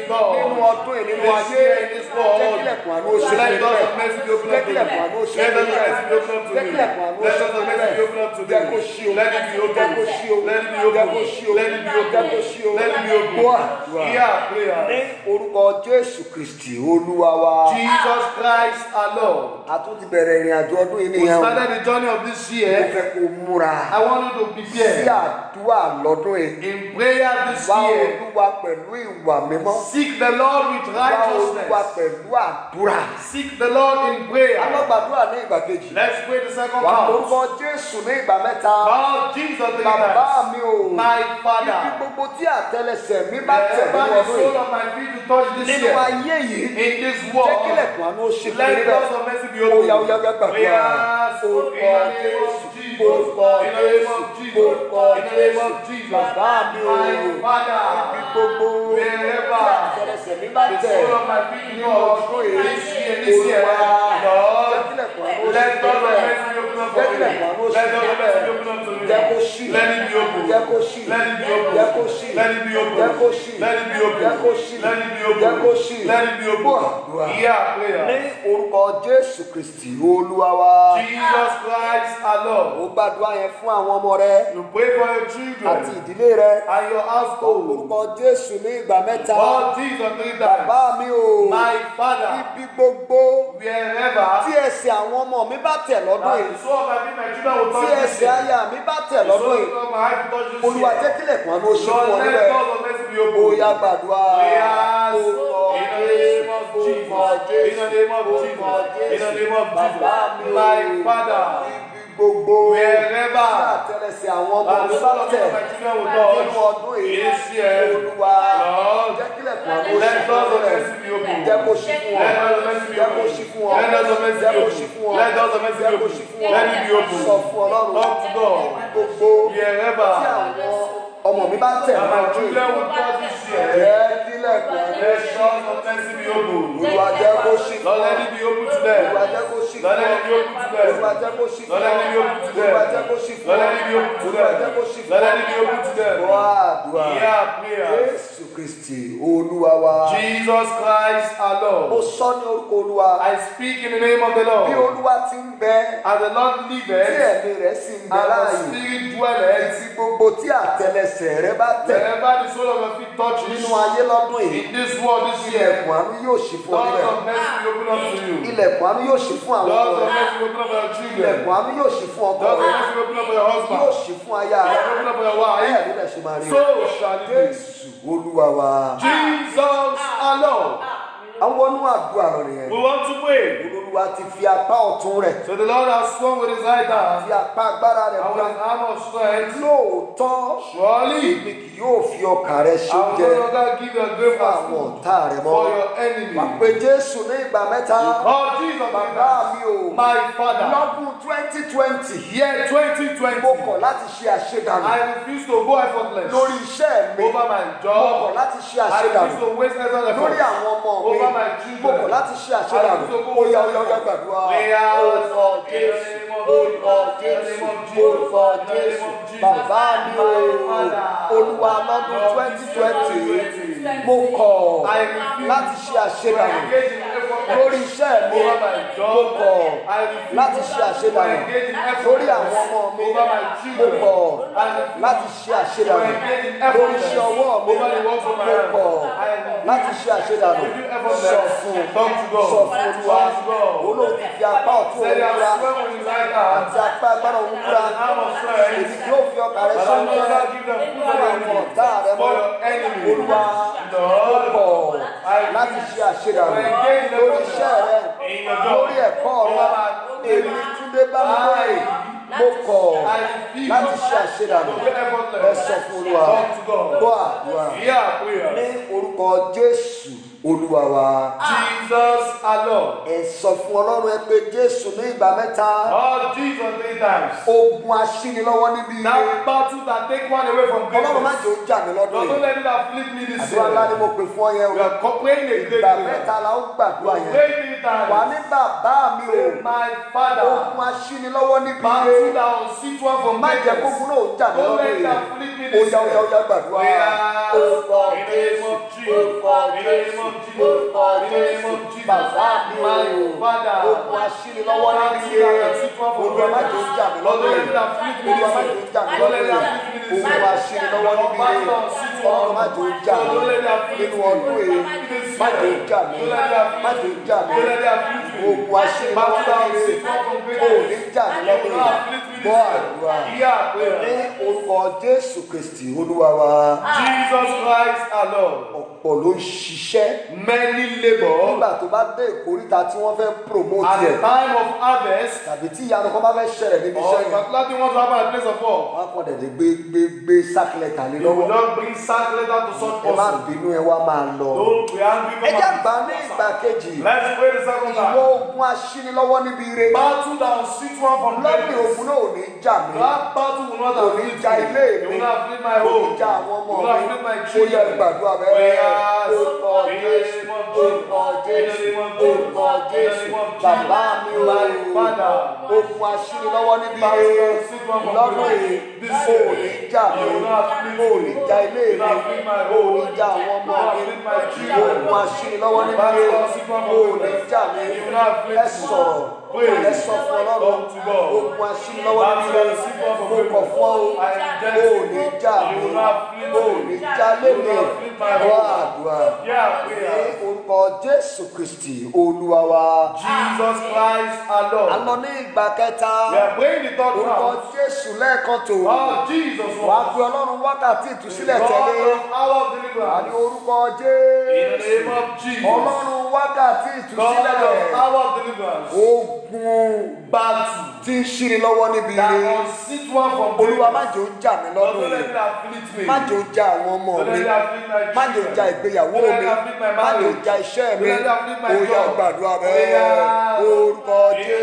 God. nínú ọdún yìí nínú This ayé year in this world, jẹ́ kílẹ̀kùn àánú ó ṣí let fún doors rẹ̀ of mercy be opened jẹ́ up to kílẹ̀kùn me. àánú ó ṣí Let fún doors of rẹ̀ mercy be opened up to jẹ́ me. kílẹ̀kùn àánú ó Let ṣí doors of fún mercy rẹ̀ be opened up to me. jẹ́ kó ṣí o Let it be open. jẹ́ kó ṣí o Let it be jẹ́ open. kó ṣí o Let it be jẹ́ kó open. ṣí o Let it be open. gbọ́ àdúrà Hear ní prayer. orúkọ Jésù Kristi Olúwa wa Jesus Christ our Lord. a tún ti bẹ̀rẹ̀ ìrìn àjò ọdún yìí We nìyẹn o started the journey of this mo year. fẹ́ kó múra I want you to sí prepare àdúrà lọ́dún yìí in prayer this wá year. Olúwa pẹ̀lú ìwà mímọ́ Seek the Lord with wá Olúwa righteousness. pẹ̀lú àdúrà Seek the Lord in prayer. alọ́gbàdúrà ní ìgbà kejì Let's pray the second wà part. orúkọ Jésù ní ìgbà mẹ́ta God, Jesus, the bàbá mi ò my ibi Father. gbogbo tí àtẹ́lẹsẹ̀ mi bá tẹ̀ Wherever nínú the ọdún sole yìí of my feet to touch this nínú year, ayé yìí in this jẹ́ world, kílẹ̀kùn àánú ó ṣe fún mi let níbẹ̀ doors of mercy be ó opened. yá gbàdúrà We ask in orúkọ the name Jésù of Jesus. orúkọ In the name Jésù of Jesus. orúkọ In the name Jésù of Jesus. bàbá mi ò My Father. ibi gbogbo tí Wherever àtẹ́lẹsẹ̀ mi bá the tẹ̀ sole of my feet nínú touch ọdún yìí this year, Olúwa jẹ́ Lord, kílẹ̀kùn àánú ó ṣe let fún doors of mi mercy be opened up jẹ́ for me. kílẹ̀kùn àánú ó ṣe Let fún doors mi of mercy be opened up to me. jẹ́ kó ṣí Let it be open. jẹ́ kó ṣí Let it be open. jẹ́ kó ṣí Let it be open. jẹ́ kó ṣí Let it be open. jẹ́ kó ṣí Let it be jẹ́ kó open. ṣí Let it be gbọ́ open. àdúrà Hear ní prayer. orúkọ Jésù Kristi Olúwa wa Jesus Christ our Lord. ó gbàdúrà yẹn fún àwọn ọmọ rẹ You pray for your àti children ìdílé rẹ and your household. orúkọ Jésù ní ìgbà mẹ́ta God, Jesus, three bàbá times. mi ò My Father, ibi gbogbo wherever tí ẹsẹ̀ àwọn ọmọ mi bá tẹ̀ lọ́dún that yìí the soul of my feet, my children will tí touch this ẹsẹ̀ year. aya mi bá tẹ̀ The lọ́dún soul yìí of my heart will touch this Olúwa jẹ́ year. kílẹ̀kùn àánú ó ṣí fún ọ Lord, let níbẹ̀ doors of mercy be ó open. yá gbàdúrà We ask orúkọ in the name of Jesus. In the name of Jesus. In the name of bàbá mi Jesus. ò My Father, ibi gbogbo tí wherever àtẹ́lẹsẹ̀ àwọn ọmọ that mi the bá soul of tẹ̀ my children will nínú touch ọdún yìí this year, Olúwa Lord, jẹ́ kílẹ̀kùn àánú ó ṣí let fún doors ọ of níbẹ̀ mercy be open. jẹ́ kó ṣí fún ọ Let doors of mercy be jẹ́ kó open. ṣí fún ọ Let doors of mercy jẹ́ be kó open. ṣí fún ọ Let doors of mercy jẹ́ be kó open. ṣí fún ọ Let it be open. sọ fún Ọlọ́run Talk to God. gbogbo tí Wherever àwọn ọmọ mi bá tẹ̀ that nínú my ọdún children yìí will touch this year, jẹ́ kílẹ̀kùn àánú ó let ṣí doors of mercy be open. Olúwa jẹ́ kó ṣí fún Lord, ọ let it be open to them. Olúwa jẹ́ kó ṣí Lord, fún let ọ it be open to them. Olúwa jẹ́ kó ṣí fún Lord, ọ let it be open to them. Olúwa jẹ́ kó ṣí fún Lord, ọ let it be open to Olúwa jẹ́ them. kó ṣí fún Lord, ọ let it be open to them. gbọ́ àdúrà Hear prayer. Jésù Kristi Olúwa wa Jesus Christ our ó Lord. sọ ní orúkọ Olúwa I speak in the name of the bí Lord. Olúwa ti ń bẹ As the Lord tí liveth, ẹ̀mí rẹ̀ sì ń bẹ and the láàyè Spirit dwelleth, ibi gbogbo tí àtẹ́lẹsẹ̀ rẹ bá tẹ̀ wherever the sole of your feet touches, nínú ayé lọ́dún yìí in this world this year, ilẹ̀kùn àánú yóò ṣí fún ọ doors níbẹ̀ of mercy be open up to you. ilẹ̀kùn àánú yóò ṣí fún àwọn Doors ọmọ of rẹ mercy be open up for your children. ilẹ̀kùn àánú yóò ṣí fún ọkọ Doors of rẹ mercy be open up for your yóò husband. ṣí fún aya rẹ Open up for your bẹ́ẹ̀ wife. nílẹ̀ ṣe máa rí So shall it be. Jésù Olúwa wa Jesus our Lord. àwọn wọnú àdúrà lọ nìyẹn We want to pray. Olúwa ti fi apá ọ̀tún rẹ̀ So the Lord has sworn with his right hand fi apá agbára rẹ̀ and búra with his arm of strength. lóòótọ́ Surely èmi kì yóò fi ọkà rẹ ṣe I will oúnjẹ no longer give your grave fún as àwọn food ọ̀tá rẹ mọ́ for your wà enemy. pé Jésù ní ìgbà mẹ́ta Oh Jesus, bàbá mi ò my Father, lọ́dún 2020 year 2020, mo kọ̀ láti ṣe àṣedànù I refuse to go effortless lórí iṣẹ́ mi over my mo kọ̀ job. láti ṣe I refuse àṣedànù to waste effort lórí àwọn ọmọ mi over my mo children. kọ̀ láti ṣe àṣedànù ó yá gbàdúrà orúkọ Jésù orúkọ Jésù orúkọ Jésù bàbá mi ò Olúwa lọ́dún 2020 mo kọ̀ láti ṣe àṣedànù lórí iṣẹ́ mi mo kọ̀ láti ṣe àṣedànù lórí àwọn ọmọ mi mo kọ̀ láti ṣe àṣedànù lórí iṣẹ́ ọwọ́ mi mo kọ̀ láti ṣe àṣedànù sọ fún Olúwa olóòtú fi apá ọ̀tún òun búra àti apá agbára òun búra èyí tí yóò fi ọkà rẹ sọ́nù fún àwọn ọ̀tá rẹ mọ́ Olúwa mo kọ̀ láti ṣe àṣedànù lórí iṣẹ́ rẹ lórí ẹ̀kọ́ rẹ èmi Túndé Bámidélé mo kọ̀ láti ṣe àṣedànù ẹ sọ fún Olúwa gbọ́ àdúrà ní orúkọ Jésù Olúwa wa. Jesus our Lord. Ẹ sọ fún Ọlọ́run ẹ pé Jésù ní ìgbà mẹ́ta. Oh Jesus 3 times. Ogun aṣínilọ́wọ́ níbi ilé. That battle that take one away from greatness. Ọlọ́run má jẹ́ ó jà mí lọ́dún Don't yìí. let it afflict me this Àdúrà ńlá ni year. mo pè fún ọ yẹn o. We are praying a great Ìgbà prayer. mẹ́ta la ó gbàdúrà yẹn. Pray 3 times. Wà ní bàbá mi o. My Father. Ogun aṣínilọ́wọ́ níbi ilé. Battle that will sit one from Má jẹ́ greatness. kógun náà ó jà mí Don't lọ́dún let it yìí. afflict me Ó this yá year. gbàdúrà. We are Orúkọ in the name Jésù. of Jesus. orúkọ Jésù, orúkọ Jésù, bàbá mi o, ogun aṣínilọ́wọ́ níbi ire, Olúwa má jẹ́ ó jà mí lọ́dún yìí, Olúwa má jẹ́ ó jà mí lọ́dún yìí, ogun aṣínilọ́wọ́ níbi ire, Ọlọ́run má jẹ́ ó jà mí nínú ọdún yìí, má jẹ́ ó jà mí, má jẹ́ ó jà mí, ogun aṣínilọ́wọ́ níbi ire, kò ní jà mí lọ́dún yìí, gbọ́ àdúrà ní orúkọ Jésù Kristi Olúwa wa. Jesus Christ our Lord. Ọ̀pọ̀ ló ń ṣiṣẹ́. Many labour. Nígbà tó bá dé ìkóríta tí wọ́n fẹ́ promote at the time of harvest. Tàbí tí ìyanu kan bá fẹ́ ṣẹlẹ̀ níbi iṣẹ́ yẹn. or nothing wants to happen at the place of work. Wọ́n á kàn dẹ̀dẹ̀ gbé sákìlẹ̀tà lé lọ́wọ́. You will not bring sack letter to such person. Ẹ má bínú ẹ wá máa lọ. Don't be angry. Ẹ jẹ́ àgbà ní ìgbà kejì. Let's pray the second time. Ìwọ ogun aṣínilọ́wọ́ níbi ire. Battle that will sit one from lọ́bì ogun náà ò ní jà mí. That battle will not afflict me. Kò ní jà ilé mi. It will not afflict my home. Kò ní jà àwọn ọmọ mi. It will not afflict my Ó children. yẹ gbàdúrà bẹ́ẹ̀. Orúkọ Jésù, orúkọ Jésù, orúkọ Jésù. Bàbá mi o. Ogun aṣínilọ́wọ́ níbi ire. Lọ́dún yìí, kò ní jà mí. Kò ní jà ilé mi. Kò ní jà àwọn ọmọ mi. Ogun aṣínilọ́wọ́ níbi ire. Kò ní jà mí. Ẹ sọ̀rọ̀. Ẹ sọ fún Ọlọ́run. Ogun aṣínilọ́wọ́ níbi ire. Mo kọ̀ fún ọ. Kò ní jà mí. Kò ní jà lé mi. Wá àdúrà. Ní orúkọ Jésù Kristi Olúwa wa. Jesus Christ our Lord. A lọ ní ìgbà kẹta. We are praying the third Orúkọ round. Jésù lẹ́ẹ̀kan tó. Jesus Wà á pe Ọlọ́run wákàtí ìtúsílẹ̀ tẹ̀lé. Hour of deliverance. Ní orúkọ In the name Jésù. of Jesus. Ọlọ́run wákàtí God ìtúsílẹ̀. of hour of deliverance. Ogun Battle. tí ń ṣíni lọ́wọ́ níbi That ire. will sit one from Olúwa má jẹ́ ó jà mí Don't lọ́dún let yìí. it afflict me. Má jẹ́ ó jà àwọn ọmọ Don't mi. let it afflict my Má jẹ́ ó children. jà ìgbéyàwó Don't let mi. it afflict my Má jẹ́ ó marriage. jà iṣẹ́ mi. Don't let it afflict my Ó yá job. gbàdúrà bẹ́ẹ̀. Orúkọ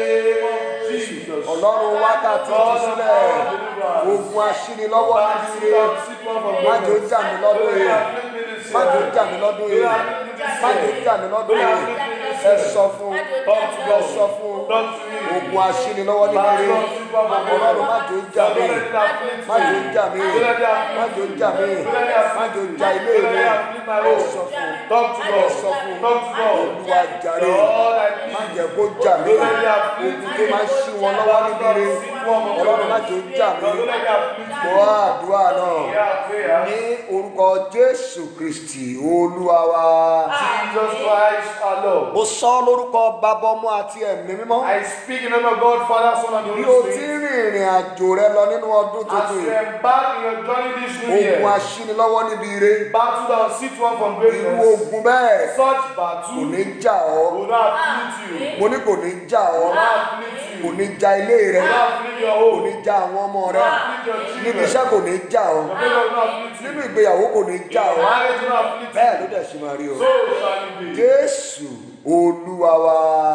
Jesus. Ọlọ́run wákàtí ìtúsílẹ̀. Ogun aṣínilọ́wọ́ níbi ire. Má jẹ́ ó jà mí lọ́dún yìí. Má jẹ́ ó jà mí lọ́dún yìí. Má jẹ́ ó jà mí lọ́dún yìí. Ẹ sọ fún. Ẹ sọ fún. Ogun aṣínilọ́wọ́ níbi ire. Ọlọ́run má jẹ́ ó jà mí. Má jẹ́ ó jà mí. Má jẹ́ ó jà mí. Má jẹ́ ó jà ilé mi. Ẹ sọ fún. Ẹ sọ fún. Olúwa jàre. Má jẹ́ kó jà mí. Ogun tó máa ń ṣí wọn lọ́wọ́ níbi ire. Ọlọ́run má jẹ́ ó jà mí. Gbọ́ àdúrà náà. Ní orúkọ Jésù Kristi Olúwa wa. Jesus Christ our Lord. Mo sọ lórúkọ Bàbá Ọmọ àti Ẹ̀mí Mímọ́. I speak in the name of God, Father, Son, and the Bí Holy o ti Spirit. rìn ìrìn àjò rẹ lọ nínú ọdún As tuntun you yìí. embark in your journey this new year, Ogun aṣínilọ́wọ́ níbi ire. battle that will sit one from Irú greatness, ogun bẹ́ẹ̀ such kò battle ní jà ọ́. will not afflict you. Mo ní kò ní jà ọ́. Will not afflict you. Kò ní jà ilé rẹ. Will not afflict your Kò home. ní jà àwọn ọmọ rẹ. Will not afflict your Níbi children. iṣẹ́ kò ní jà ọ́. Your neighbor will not afflict you. Nínú ìgbéyàwó kò ní jà Your ọ́. marriage will not afflict Bẹ́ẹ̀ you. ló dẹ̀ ṣe máa rí o. So shall it be. Jésù Olúwa wa.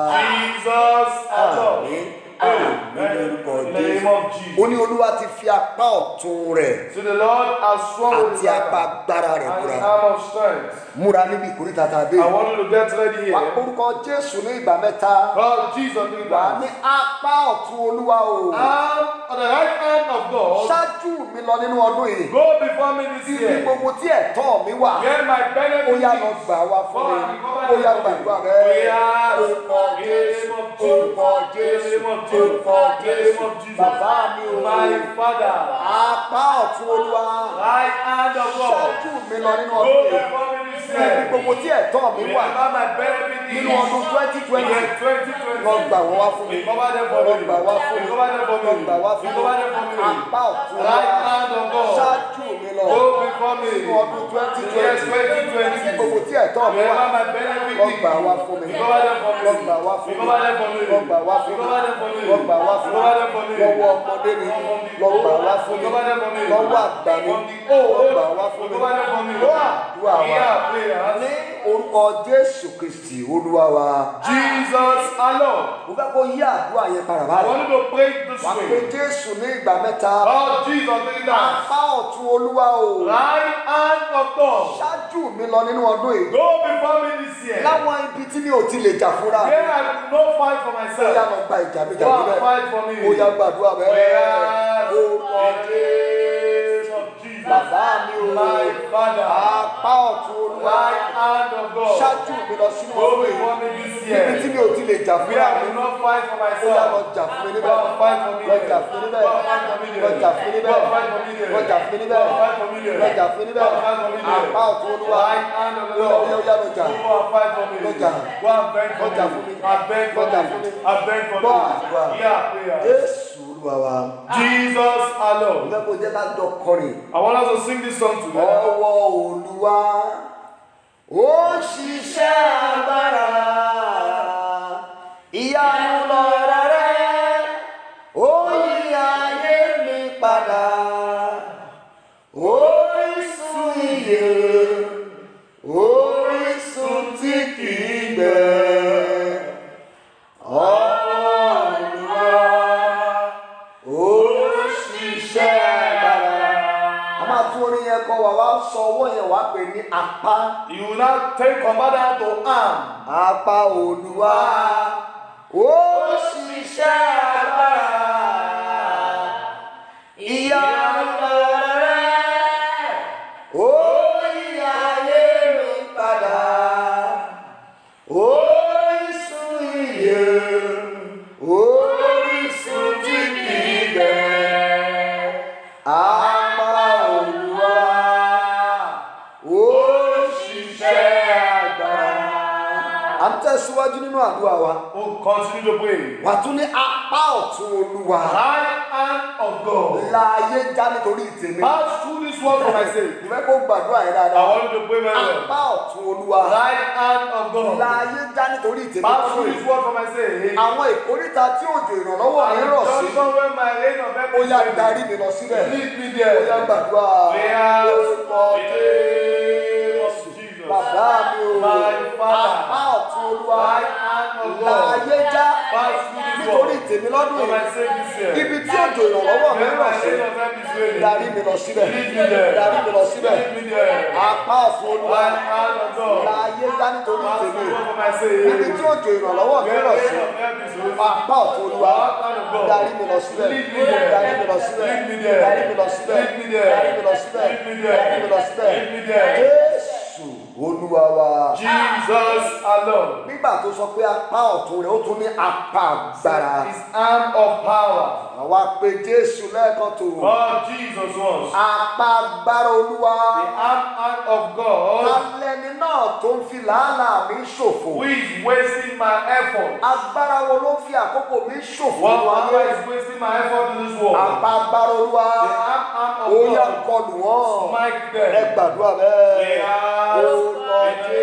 Jesus our Lord. Àmín. Àmín ní orúkọ In the name Jésù. of Ó Jesus. ní Olúwa ti fi apá ọ̀tún rẹ̀ So the Lord has sworn with àti his apá hand agbára rẹ̀ and his búra. arm of strength. Múra níbi ìkórìtà tàbí. I want you to get ready Wà here. orúkọ Jésù ní ìgbà mẹ́ta. God, Jesus, did Wà that. ní apá ọ̀tún Olúwa o. On the right hand of God, Ṣáájú mi lọ nínú ọdún yìí. go before me this Ibi year. gbogbo tí ẹ̀tọ́ mi wà. Where my Ó benefit yá lọ is. gbà wá fún mi. Ó yá gbàdúrà rẹ̀. Orúkọ Jésù. Orúkọ Jésù. Orúkọ Jésù. Bàbá mi o. My Father, Apá ọ̀tún Olúwa. right hand of God, Ṣáájú mi lọ nínú go ọdún yìí. before me this Ibi year. gbogbo tí ẹ̀tọ́ mi wà. Wherever my benefit is. Nínú ọdún 2020. Year 2020. Lọ gbà wọ́n wá fún mi. Recover them for Lọ me. gbà wá fún mi. Recover them for me. Lọ gbà wá fún mi. Recover them for me. Apá ọ̀tún Right Olúwa. hand of God, Ṣáájú mi lọ. go before me. Nínú ọdún Year 2020. Ibi gbogbo 2020. tí ẹ̀tọ́ mi wà. Wherever my benefit Lọ is. gbà wá fún mi. Recover them for me. Lọ gbà wá fún mi. Recover them for me. Lọ gbà wá fún mi. Recover them for me. Lọ gbà wá fún mi. Recover them for me. Lọ́wọ́ ọmọdé mi. Lọ gbà wá fún mi. Recover them for me. Lọ́wọ́ àgbà mi. From the old. Lọ gbà wá fún mi. Recover them for me. Lọ́ àdúrà wa. Hear prayers. Ní orúkọ Jésù Kristi Olúwa wa. Jesus our Lord. Mo fẹ́ kó yí àdúrà yẹn padà I báyìí. want you to pray this Wà á pe way. Jésù ní ìgbà mẹ́ta. Oh, Jesus, take that. Apá ọ̀tún Olúwa o. Right hand of God, Ṣáájú mi lọ nínú ọdún yìí. go before me this year. Láwọn ibi tí mi ò ti lè jà fúnra mi. Where I will not fight for Ó yá myself. lọ gba ìjà mi jà Go and níbẹ̀. fight for me. Ó yá gbàdúrà bẹ́ẹ̀. Whereas Orúkọ in the name of Jesus. Bàbá mi o. My Father. apá ọ̀tún Olúwa Right hand of God. ṣáájú mi lọ sínú Go ọdún before yìí me this níbi year. tí mi ò ti lè jà We fúnra mi will not fight for ó yá lọ myself. jà fún mi níbẹ̀ God fight for me. lọ jà fún mi níbẹ̀ God fight for me. lọ jà fún mi níbẹ̀ God fight for me. lọ jà fún mi níbẹ̀ God fight for me. lọ jà fún mi níbẹ̀ God fight for me. apá ọ̀tún Olúwa Right hand of the ó Lord. yá lọ jà Go and fight for me. Lọ́jà. Go and beg for Lọ́jà fún me. mi. I beg for Lọ́jà fún me. mi. I beg for Gbọ́ me. àdúrà. Yeah, prayer. Jésù Olúwa wa Jesus alone. ìfẹ́ kó jẹ́ ká jọ kọrin. I want us to sing this song together. Ọwọ́ Olúwa ó ṣiṣẹ́ agbára ìyanu lọ̀rọ̀ rẹ̀ ó yí ayé mi padà orísun ìyè orísun tí kìí gbẹ. Ọwọ́ Olúwa ó ṣiṣẹ́ agbára. A máa tún orin yẹn kọ wá wá sọ ọwọ́ yẹn wá pè ní apá. You will now take command out to arm. Apá Olúwa ó ṣiṣẹ́ agbára ìyanu lọ̀rọ̀ rẹ̀ ó yí ayé mi padà orísun ìyè orísun tí kìí gbẹ. Apá Olúwa ó ṣiṣẹ́ agbára. À ń tẹ̀síwájú nínú àdúrà wa. We'll continue to pray. Wà á tún ní apá ọ̀tún Olúwa. Right hand of God. Láàyè já nítorí tèmi. Pass through this word for my sake. Ìfẹ́ kó gbàdúrà yẹn I dáadáa. want you to pray very well. Apá ọ̀tún Olúwa. Right hand of God. Láàyè já nítorí tèmi. Pass through this word for my sake. Àwọn ìkórìtà tí òjò ìrànlọ́wọ́ mi rọ̀ sí. Just where my rain of Ó yá help darí mi lọ síbẹ̀. lead me Ó yá there. gbàdúrà. Orúkọ Jesus. bàbá mi o. My Father. Apá ọ̀tún Olúwa. Right hand of God. Láàyè já Pass through this nítorí word tèmi lọ́dún for my yìí. sake this year. Ibi tí òjò ìrànlọ́wọ́ mi Where rọ̀ my sí. rain of help is raining. Darí mi lọ síbẹ̀. Lead me there. Darí mi lọ síbẹ̀. Lead me there. Apá ọ̀tún Olúwa. Right hand of God. Láàyè já nítorí Pass tèmi. through word for my Ibi sake. tí òjò ìrànlọ́wọ́ mi Where rọ̀ my sí. rain of help is raining. Apá ọ̀tún Olúwa. Right hand of God. Darí mi lọ síbẹ̀. Lead me there. Darí mi lọ síbẹ̀. Lead me there. Darí mi lọ síbẹ̀. Lead me there. Darí mi lọ síbẹ̀. Lead me there. Darí mi lọ síbẹ̀. Lead me there. Jésù Olúwa wa. Jesus alone. Nígbà tó sọ pé apá ọ̀tún rẹ̀ ó tún ní apá agbára. His arm of power. Àwa pe Jésù lẹ́ẹ̀kan tó. God Jesus was. Apá agbára Olúwa. The hand of God Alẹ́ni náà tó ń fi làálàá mi ṣòfò. who is wasting my effort. Agbára wo ló ń fi àkókò mi ṣòfò What nínú power ayé? is wasting my effort in this world? Apá agbára Olúwa. The hand Ó of yá God. kọlù wọ́n. Smite Ẹ them. gbàdúrà We bẹ́ẹ̀. ask Orúkọ in the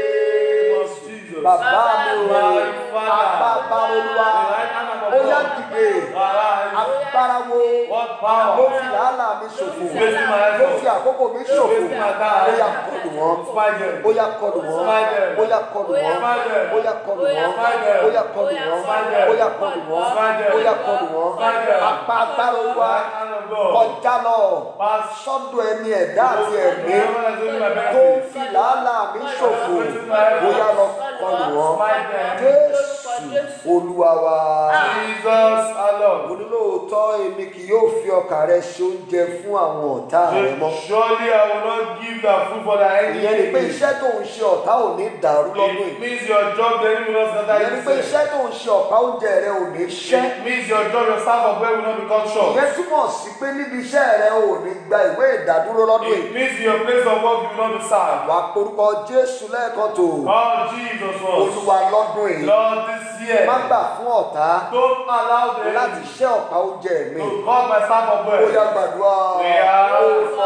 name of Jesus. Bàbá mi o. My Father. Apá agbára Olúwa. The right hand of Ó yá God. dìde. Arise. Agbára wo What power? ló fi làálàá mi ṣòfò? Wasting my Ló fi effort. àkókò mi ṣòfò? Wasting my time. Ó yá kọlù wọ́n. Smite them. Ó yá kọlù wọ́n. Smite them. Ó yá kọlù wọ́n. Smite them. Ó yá kọlù wọ́n. Smite them. Ó yá kọlù wọ́n. Smite them. Ó yá kọlù wọ́n. Smite them. Ó yá kọlù wọ́n. Smite them. Apá agbára Olúwa Right hand of God. kọjá lọ Pass. sọ́dọ̀ ẹni ẹ̀dá àti ẹ̀mí Whoever is doing my tó ń benefit. fi làálàá mi ṣòfò. Ó yá lọ kọlù wọ́n. Smite them. Jésù Olúwa wa. Jesus alone. Olólóòótọ́ èmi kì yóò fi ọkà rẹ ṣe oúnjẹ fún àwọn ọ̀tá rẹ mọ́. Surely I will not give the food for the Ìyẹn ni pé enemy. iṣẹ́ tó ń ṣe ọ̀tá ò ní dàrú lọ́dún It yìí. means your job, the enemy will not scatter Ìyẹn ni pé you. iṣẹ́ tó ń ṣe ọ̀pá oúnjẹ rẹ ò ní ṣẹ́. It means your job, your staff of bread will not become short. Ìyẹn túmọ̀ sí pé níbi iṣẹ́ rẹ ò ní gba ìwé ìdádúró lọ́dún It yìí. means your place of work will not be served. Wà á porúkọ Jésù lẹ́ẹ̀kan tó. God Jesus was. Olúwa lọ́dún yìí. Lord, this year, Má gbà fún ọ̀tá don't allow the láti enemy ṣẹ́ ọ̀pá oúnjẹ mi. to call my staff of Ó bread. yá gbàdúrà. We are Orúkọ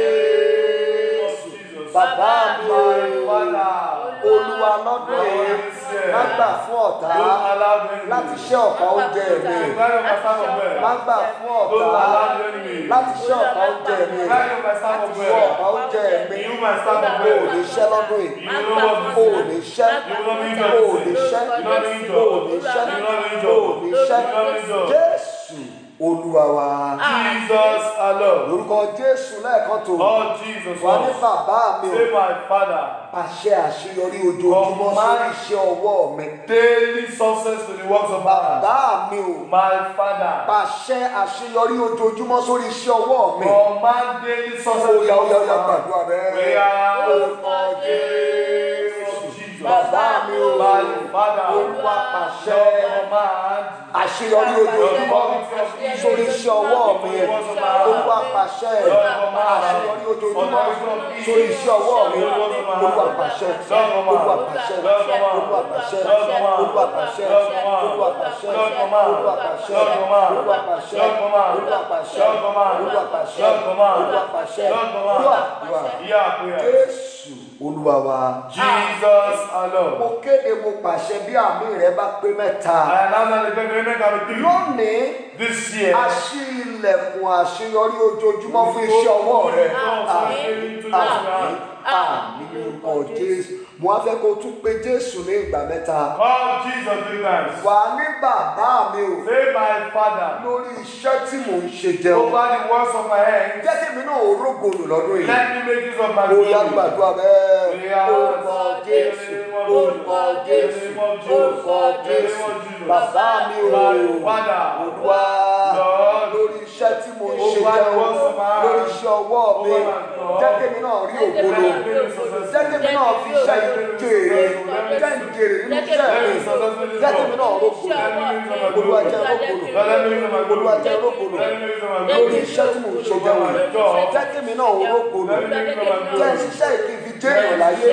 Jésù. Jesus. Bàbá mi o. My Father. Olúwa lọ́dún yìí. Má gbà fún ọ̀tá Don't allow the enemy láti ṣẹ́ ọ̀pá oúnjẹ mi. to carry my staff of bread. Má gbà fún Don't ọ̀tá allow the enemy láti ṣẹ́ ọ̀pá oúnjẹ mi. carry my staff of Fún bread. ọ̀pá oúnjẹ mi. You, my staff of O ò bread. ní ṣẹ́ lọ́dún yìí. You know what O this ò is. ní ṣẹ́. You will not be O ò ní injured. ṣẹ́. You will not be O ò ní injured. ṣẹ́. You will not be O ò injured. ní You ṣẹ́. will not be injured. Jésù Olúwa wa. Jesus our Lord. Lórúkọ Jésù lẹ́ẹ̀kan tó. Oh Jesus Wà ní Lord. bàbá mi o. Say my Father. Pàṣẹ àṣeyọrí ojoojúmọ́ sórí iṣẹ́ ọwọ́ mi. Daily success to the works of my hand. Bàbá mi o. My Father. Pàṣẹ àṣeyọrí ojoojúmọ́ sórí iṣẹ́ ọwọ́ mi. Command daily success to the works of my hand. Gbàdúrà bẹ́ẹ̀. We are Orúkọ Jésù. Bàbá mi o. My Father. Olúwa pàṣẹ Command àṣeyọrí ojoojúmọ́ sórí iṣẹ́ ọwọ́ mi. Olúwa pàṣẹ àṣeyọrí ojoojúmọ́ sórí iṣẹ́ ọwọ́ mi. Olúwa pàṣẹ. Olúwa pàṣẹ. Olúwa pàṣẹ. Olúwa pàṣẹ. Olúwa pàṣẹ. Olúwa pàṣẹ. Olúwa pàṣẹ. Olúwa pàṣẹ. Olúwa pàṣẹ. Olúwa pàṣẹ. Olúwa. Jésù Olúwa wa. Jesus our Lord. Mo kéde mo pàṣẹ bí àmì rẹ bá pé mẹ́ta. I announce that the agreement can be three. Lónìí, This year. a ṣí ilẹ̀kùn àṣeyọrí ojoojúmọ́ fún iṣẹ́ ọwọ́ rẹ. Àmín lórúkọ Jésù. Mo á fẹ́ kó o tún pe Jésù ní ìgbà mẹ́ta. Call Jesus 3 times. Wà ní bàbá mi o. Say my Father. Lórí iṣẹ́ tí mò ń ṣe jẹun. Over the works of my hands. Jẹ́ kí èmi náà orógòlò lọ́dún yìí. Let me make use of my Ó yá glory. gbàdúrà bẹ́ẹ̀. Orúkọ Jésù. Orúkọ Jésù. Orúkọ Jésù. Bàbá mi o. Olúwa. Lórí iṣẹ́ tí mò ń ṣe jẹun. Lórí iṣẹ́ ọwọ́ mi. Jẹ́ kí èmi náà rí ògbóló. Jẹ́ kí èmi náà fi iṣẹ́ yìí jèrè. Jẹ́ ń jèrè nínú iṣẹ́ mi. Jẹ́ kí èmi náà rógbòlò. Olúwa jẹ́ rógbòlò. Olúwa jẹ́ rógbòlò. Lórí iṣẹ́ tí mò ń ṣe jẹun. Jẹ́ kí èmi náà rógbòlò. Jẹ́ ṣiṣẹ́ ìkífi jẹ́yàn láyé.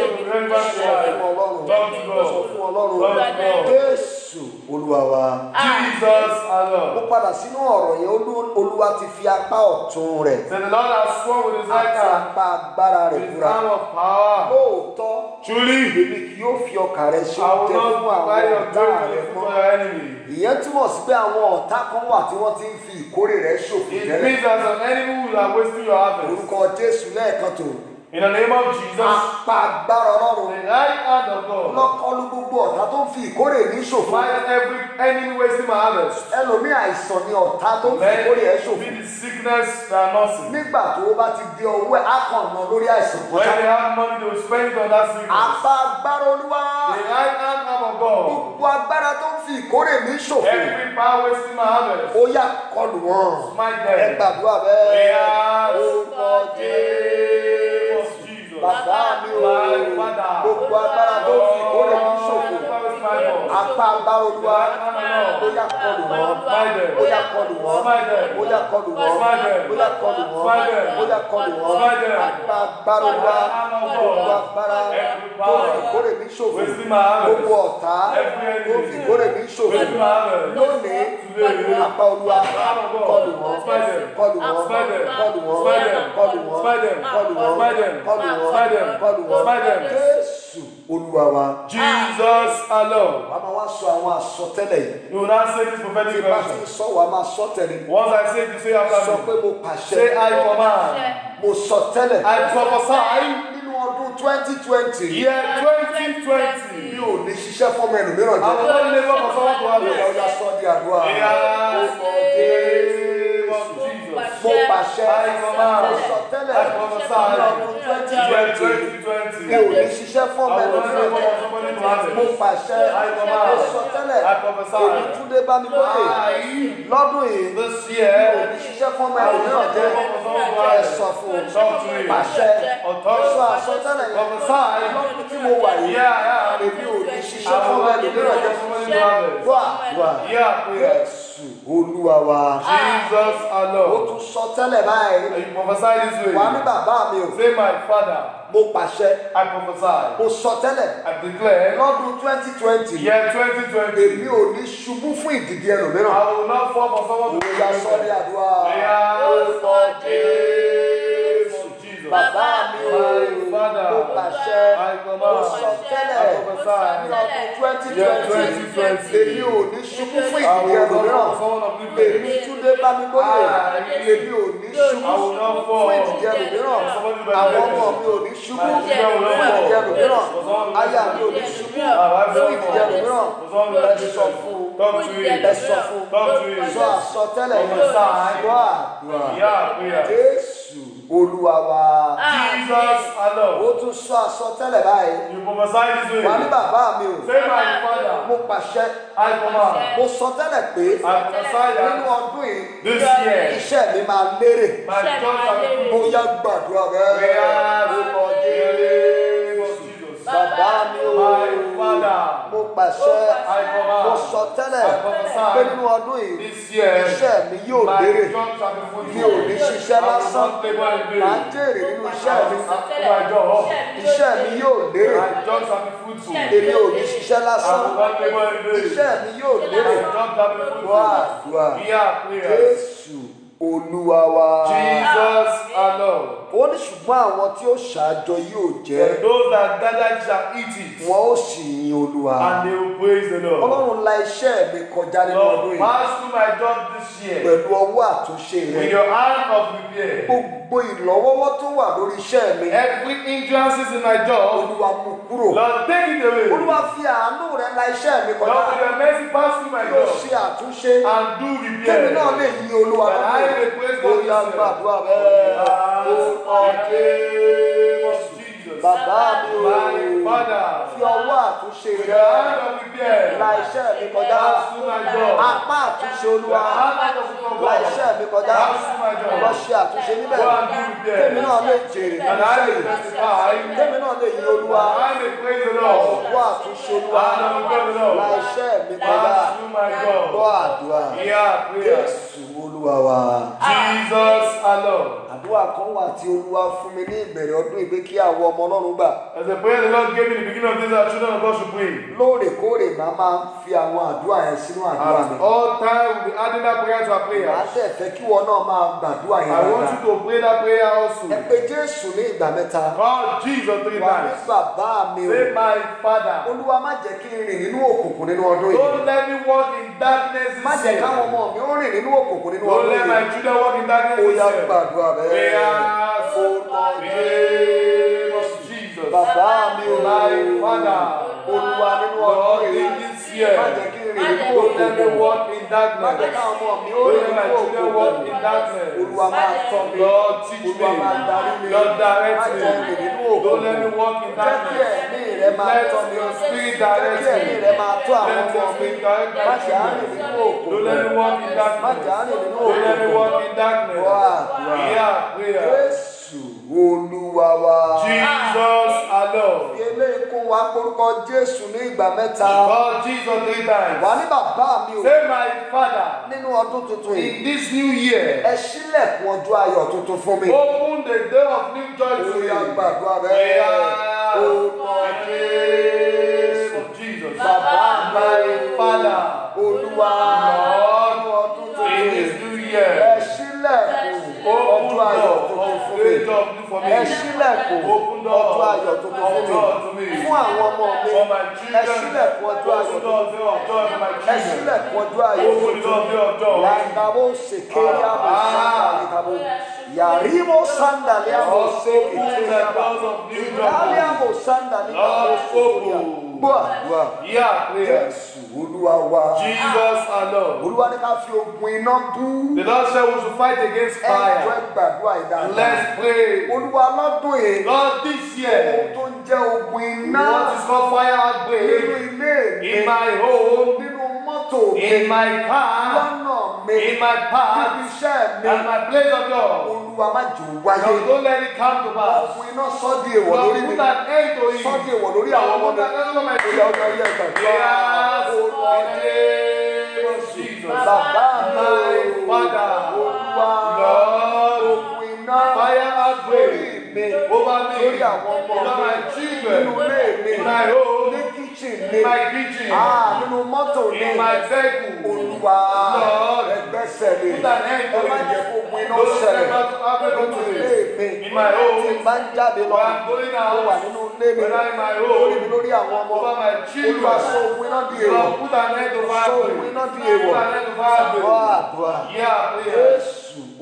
Sọ fún Ọlọ́run. Jésù Olúwa wa. Jesus our Lord. Mo padà sínú ọ̀rọ̀ yẹn Olúwa ti fi apá ọ̀tún rẹ̀ Say the Lord has sworn with his right àti hand. apá agbára rẹ̀ His búra. arm of power. Lóòótọ́, Truly, èmi kì yóò fi ọkà rẹ̀ ṣe I will oúnjẹ not fún àwọn provide your ọ̀tá glory rẹ̀ for mọ́. your enemy. Ìyẹn túmọ̀ sí pé àwọn ọ̀tá kan wà tí wọ́n ti ń fi ìkórè rẹ̀ ṣòfò It tẹ́lẹ̀. means that an enemy will are wasting your harvest. Orúkọ Jésù lẹ́ẹ̀kan tó. In the name of Jesus, Apá agbára Ọlọ́run the right hand of God. lọ́kọ́lù gbogbo ọ̀tá tó ń fi ìkórè ní ṣòfò. Fight every enemy wasting my harvest. Ẹlòmíì àìsàn ni ọ̀tá tó ń fi ìkórè ẹ̀ Let ṣòfò. be the sickness that nursing. Nígbà tó o bá ti di ọwọ́ ẹ̀ á kàn ná lórí àìsàn When kan. they have money, they will spend it on that sickness. Apá agbára Olúwa. The right hand of God. Gbogbo agbára tó ń fi ìkórè ní ṣòfò. Every power wasting my harvest. Ó yá kọlù wọn. Smite Ẹ them. gbàdúrà bẹ́ẹ̀. Prayers. Orúkọ Jésù. Jesus. Bàbá mi o. My Father. Gbogbo agbára tó ń fi ìkórè ní ṣòfò. Apá agbára Olúwa. Ó yá kọlù wọn. Ó yá kọlù wọn. Ó yá kọlù wọn. Ó yá kọlù wọn. Ó yá kọlù wọn. Apá agbára Olúwa. Gbogbo agbára tó ń fi ìkórè ní ṣòfò. Gbogbo ọ̀tá tó ń fi ìkórè ní ṣòfò. Lónìí, apá Olúwa kọlù wọn. Kọlù wọn. Kọlù wọn. Kọlù wọn. Kọlù wọn. Kọlù wọn. Jésù Olúwa wa. Jesus alone. Wàá máa wá sọ àwọn àsọtẹ́lẹ̀ yìí. You will not say this prophetic Tí bá ti version. sọ wàá máa sọ tẹ̀lé. Once I say it, you say Sọ after pé me. mo pàṣẹ. Say I command. Mo sọ tẹ́lẹ̀. I prophesy. Nínú ọdún 2020. Year 2020. Mi ò ní ṣiṣẹ́ fún ọmọ ẹlòmíràn I will jẹ́. not labor for someone to have Ó it. yá sọ di àdúrà. Yes. Name of Jesus. Mo pàṣẹ. I command. Mo sọ tẹ́lẹ̀. I prophesy. Nínú ọdún Year 2020. 2020. Mi ò ní ṣiṣẹ́ fún ọmọ I will not labor ẹlòmíràn for jẹ́. somebody to have Mo it. pàṣẹ. Mo sọ tẹ́lẹ̀. I prophesy. Èmi Túndé Bámibóyè. Lọ́dún yìí. This Mi ò year, ní ṣiṣẹ́ fún ọmọ ẹlòmíràn jẹ́. Ẹ sọ fún un. talk to me. Pàṣẹ. Sọ Authority. àsọtẹ́lẹ̀ yẹn. Prophesy. Lọ́dún tí mo wà yìí. Yeah, yeah. Èmi ò ní I ṣiṣẹ́ fún will ọmọ not labor ẹlòmíràn for jẹ́. somebody to have it. Wà wà. Yeah, prayer. Jésù Olúwa wa. Jesus Ó alone. tún sọ tẹ́lẹ̀ báyìí. You prophesy this Wà ní way. bàbá mi o. Say, my Father, Mo pàṣẹ. I prophesy. Mo sọ tẹ́lẹ̀. I declare, Lọ́dún 2020. year 2020, Èmi ò ní ṣubú fún ìdìdí ẹlòmíràn. I will not fall for someone to Ó yá sọ ní àdúrà. Orúkọ Jésù. Bàbá mi o. My Father, Mo pàṣẹ. I Mo command, sọ tẹ́lẹ̀. I prophesy. Lọ́dún Year 2020. 2020. Èmi ò ní ṣubú fún I ìdìdí will not fall ẹlòmíràn. for someone of Èmi privilege. Túndé Bámibóyè. Èmi ò ní ṣubú I will not fún fall. ìdíje ẹlòmíràn. Somebody will Àwọn benefit. ọmọ mi ò ní ṣubú My children will fún not ìdíje fall. ẹlòmíràn. Someone will Aya mi ò ní benefit. ṣubú My wife fún will ìdíje not fall. ẹlòmíràn. Someone will Ẹ benefit. sọ fún un. Talk to him. Ẹ sọ fún un. Talk to him. Sọ àsọtẹ́lẹ̀ yìí. Prophesy. Sọ àdúrà. Yeah, prayer. Jésù Olúwa wa. Jesus alone. Ó tún sọ àsọtẹ́lẹ̀ báyìí. You prophesy this Wà ní way. bàbá mi o. Say my father. Mo pàṣẹ. I command. Mo sọ tẹ́lẹ̀ pé I prophesy nínú that ọdún yìí this year iṣẹ́ mi máa lérè. my church shall be Mo full. yá gbàdúrà bẹ́ẹ̀. Prayers Orúkọ in the name of Jesus. Bàbá mi o. My father. Mo pàṣẹ. I Mo command. sọ tẹ́lẹ̀ I prophesy pé nínú ọdún yìí this year iṣẹ́ mi yóò my lérè. church shall be full. Mi ò ní ṣiṣẹ́ lásán. I will not labor in Màá vain. jèrè nínú iṣẹ́ mi. My job. Iṣẹ́ mi yóò lérè. My job shall be fruitful. Èmi ò ní ṣiṣẹ́ I lásán. will not labor in vain. Iṣẹ́ mi yóò lérè. My job shall be Wá fruitful. àdúrà. Hear prayers. Jésù Olúwa wa. Jesus alone. Ó ní ṣùgbọ́n àwọn tí ó ṣàjọ yóò jẹ́. And those that gather shall eat it, Wọn ó sì yin Olúwa. and they will praise the Lord. Ọlọ́run la iṣẹ́ mi kọjá nínú ọdún Lord, yìí pass through my job this year pẹ̀lú ọwọ́ àtúnṣe with rẹ̀. your hand of repair. Gbogbo ìlọ́wọ́wọ́ tó wà lórí iṣẹ́ mi. Every hindrances in my job, Olúwa mú kúrò. Lord, take it away. Olúwa fi àánú rẹ̀ la iṣẹ́ mi Lord, kọjá. with your mercy, pass through my Yóò job ṣe àtúnṣe. and do Kẹ́mi náà lè repair. yin Olúwa That I lọ́dún. may praise Ó God yá this year. gbàdúrà bẹ́ẹ̀. Orúkọ name of Jesus. Bàbá mi o. My Father, Fi ọwọ́ àtúnṣe with your rẹ̀ hand of repair, la iṣẹ́ mi kọjá. pass through my job. Apá àtúnṣe With Olúwa your hand of la repair, iṣẹ́ mi kọjá. pass through my Lọ job. ṣe àtúnṣe níbẹ̀. Go and do repair. Kẹ́mi náà lè jèrè nínú And I iṣẹ́ may yìí. testify. Kẹ́mi náà lè yin Olúwa. And I may praise the Lord. Ọwọ́ àtúnṣe Olúwa And I will praise the la Lord. iṣẹ́ mi kọjá. Pass through my Gbọ́ job. àdúrà. Hear prayers. Jésù Olúwa wa. Jesus alone. Àdúrà kan wà tí Olúwa fún mi ní ìbẹ̀rẹ̀ ọdún ìgbé kí àwọn ọmọ Ọlọ́run gbà. As a prayer the Lord gave me in the beginning of this, our children of God should pray. Lóòrèkóòrè màá máa fi àwọn àdúrà yẹn sínú àdúrà mi. At all times, we'll be adding that prayer to our Màá prayers. dẹ̀ fẹ́ kí wọn náà máa gbàdúrà yẹn I want dáadáa. you to pray that prayer Ẹ also. pé Jésù ní ìgbà mẹ́ta. Call Jesus 3 Wà ní times. bàbá mi o. Say, my Father, Olúwa má jẹ́ kí n rìn nínú òkùnkùn nínú ọdún yìí. don't let me walk in darkness Má this jẹ́ káwọn year. ọmọ mi ó rìn nínú òkùnkùn nínú Don't ọdún let my yìí. children walk in darkness Ó this yá year. gbàdúrà bẹ́ẹ̀. Prayers Orúkọ in the name of Jesus. Bàbá mi o. My Father, Olúwa nínú Lord, ọdún in yìí. this year, Má jẹ́ kí n rìn nínú don't let me òkùnkùn. walk in Má jẹ́ darkness. káwọn ọmọ mi ó Don't rìn let my nínú children walk òkùnkùn. in darkness. Olúwa máa tọ́ mi. Lord, teach me. Olúwa máa darí mi. Lord, direct Má me. jẹ́ rìn nínú Don't let me òkùnkùn. walk in Jẹ́ kí darkness. ẹ̀mí rẹ máa Let tọ́ mi. your spirit Jẹ́ direct kí ẹ̀mí me. rẹ máa tọ́ àwọn Let ọmọ your mi. spirit direct Má my jẹ́ àrìn children. nínú Don't let me òkùnkùn. walk in Má jẹ́ darkness. àrìn nínú Don't let me òkùnkùn. walk in darkness. Wá àdúrà. Hear prayer. Jésù Olúwa wa. Jesus alone. Fi eléyìí kún wa kórúkọ Jésù ní ìgbà mẹ́ta. Call Jesus 3 times. Wà ní bàbá mi o. Say, my Father, Nínú ọdún tuntun in yìí. this new year, Ẹ ṣílẹ̀kùn ọjọ́ ayọ̀ tuntun fún mi. open the door of new joy to Ó me. yá gbàdúrà bẹ́ẹ̀. Orúkọ Jésù. Jésù. Jesus. Bàbá My mi. Father, Olúwa. Lord, Nínú ọdún tuntun in yìí. this new year, Ẹ ṣílẹ̀kùn open ọjọ́ ayọ̀ door tuntun of fún great mi. job for me. Ẹ ṣílẹ̀kùn Open door ọjọ́ ayọ̀ tuntun of fún joy to mi. me. Fún àwọn ọmọ mi. For my Ẹ children, ṣílẹ̀kùn ọjọ́ ayọ̀ open tuntun. door of joy for my Ẹ children. ṣílẹ̀kùn ọjọ́ ayọ̀ Open the tuntun. door of joy. Yàndàbò sèkéyà bò sàndàlì kàbò. Yàrìbò sàndàlì àbò sèkéyà bà. Ìdálẹ́ àbò sàndàlì kàbò sèkéyà. Gbọ́ àdúrà. Yeah, prayer. Jésù Olúwa wa. Jesus alone. Olúwa ní ká fi ogun iná bú. The Lord said we should fight against Ẹjọ́ fire. gbàdúrà ìdájọ́. Let's pray. Olúwa lọ́dún yìí. Lord, this Ohun year, tó ń jẹ́ ogun iná. what is called fire Nínú outbreak ilé mi. in my home, Nínú mọ́tò mi. in my car, Lọ́nà mi. in my Níbi path, iṣẹ́ mi. and my place of job. Olúwa má jò wáyé. Lord, don't let it come to pass. Ogun iná sọ́dí èèwọ̀ Lord, lórí mi. put an end to it. Sọ́dí èèwọ̀ lórí àwọn ọmọ Lord, mi. put an end to my Ó yá, ó children. yá, ó yá, gbàdúrà. Yes, in Orúkọ the name of Jesus. Bàbá mi. My Father, Olúwa. Lord, Ogun iná. fire Lórí outbreak mi. over me, Lórí àwọn ọmọ over mi. my Nínú children, ilé mi. in my home, Ní kíchìn mi. in my kitchen, Nínú mọ́tò mi. in my vehicle. Olúwa. Lord, Ẹgbẹ́sẹ̀ mi. put an end to Ẹ má it. jẹ́ kó ogun iná Don't ṣẹlẹ̀. let us happen Nínú to ilé it. mi. In my home, Tí n bá ń jáde lọ. when I'm going Mo wà out, nínú ilé mi. when I'm in my Lórí mi home, lórí àwọn ọmọ. over my children, Olúwa sọ ogun iná di èèwọ̀. Lord, put an end to Sọ fire ogun break. iná di Put èèwọ̀. an end to fire Gbọ́ break. àdúrà. Yeah, prayer. Jésù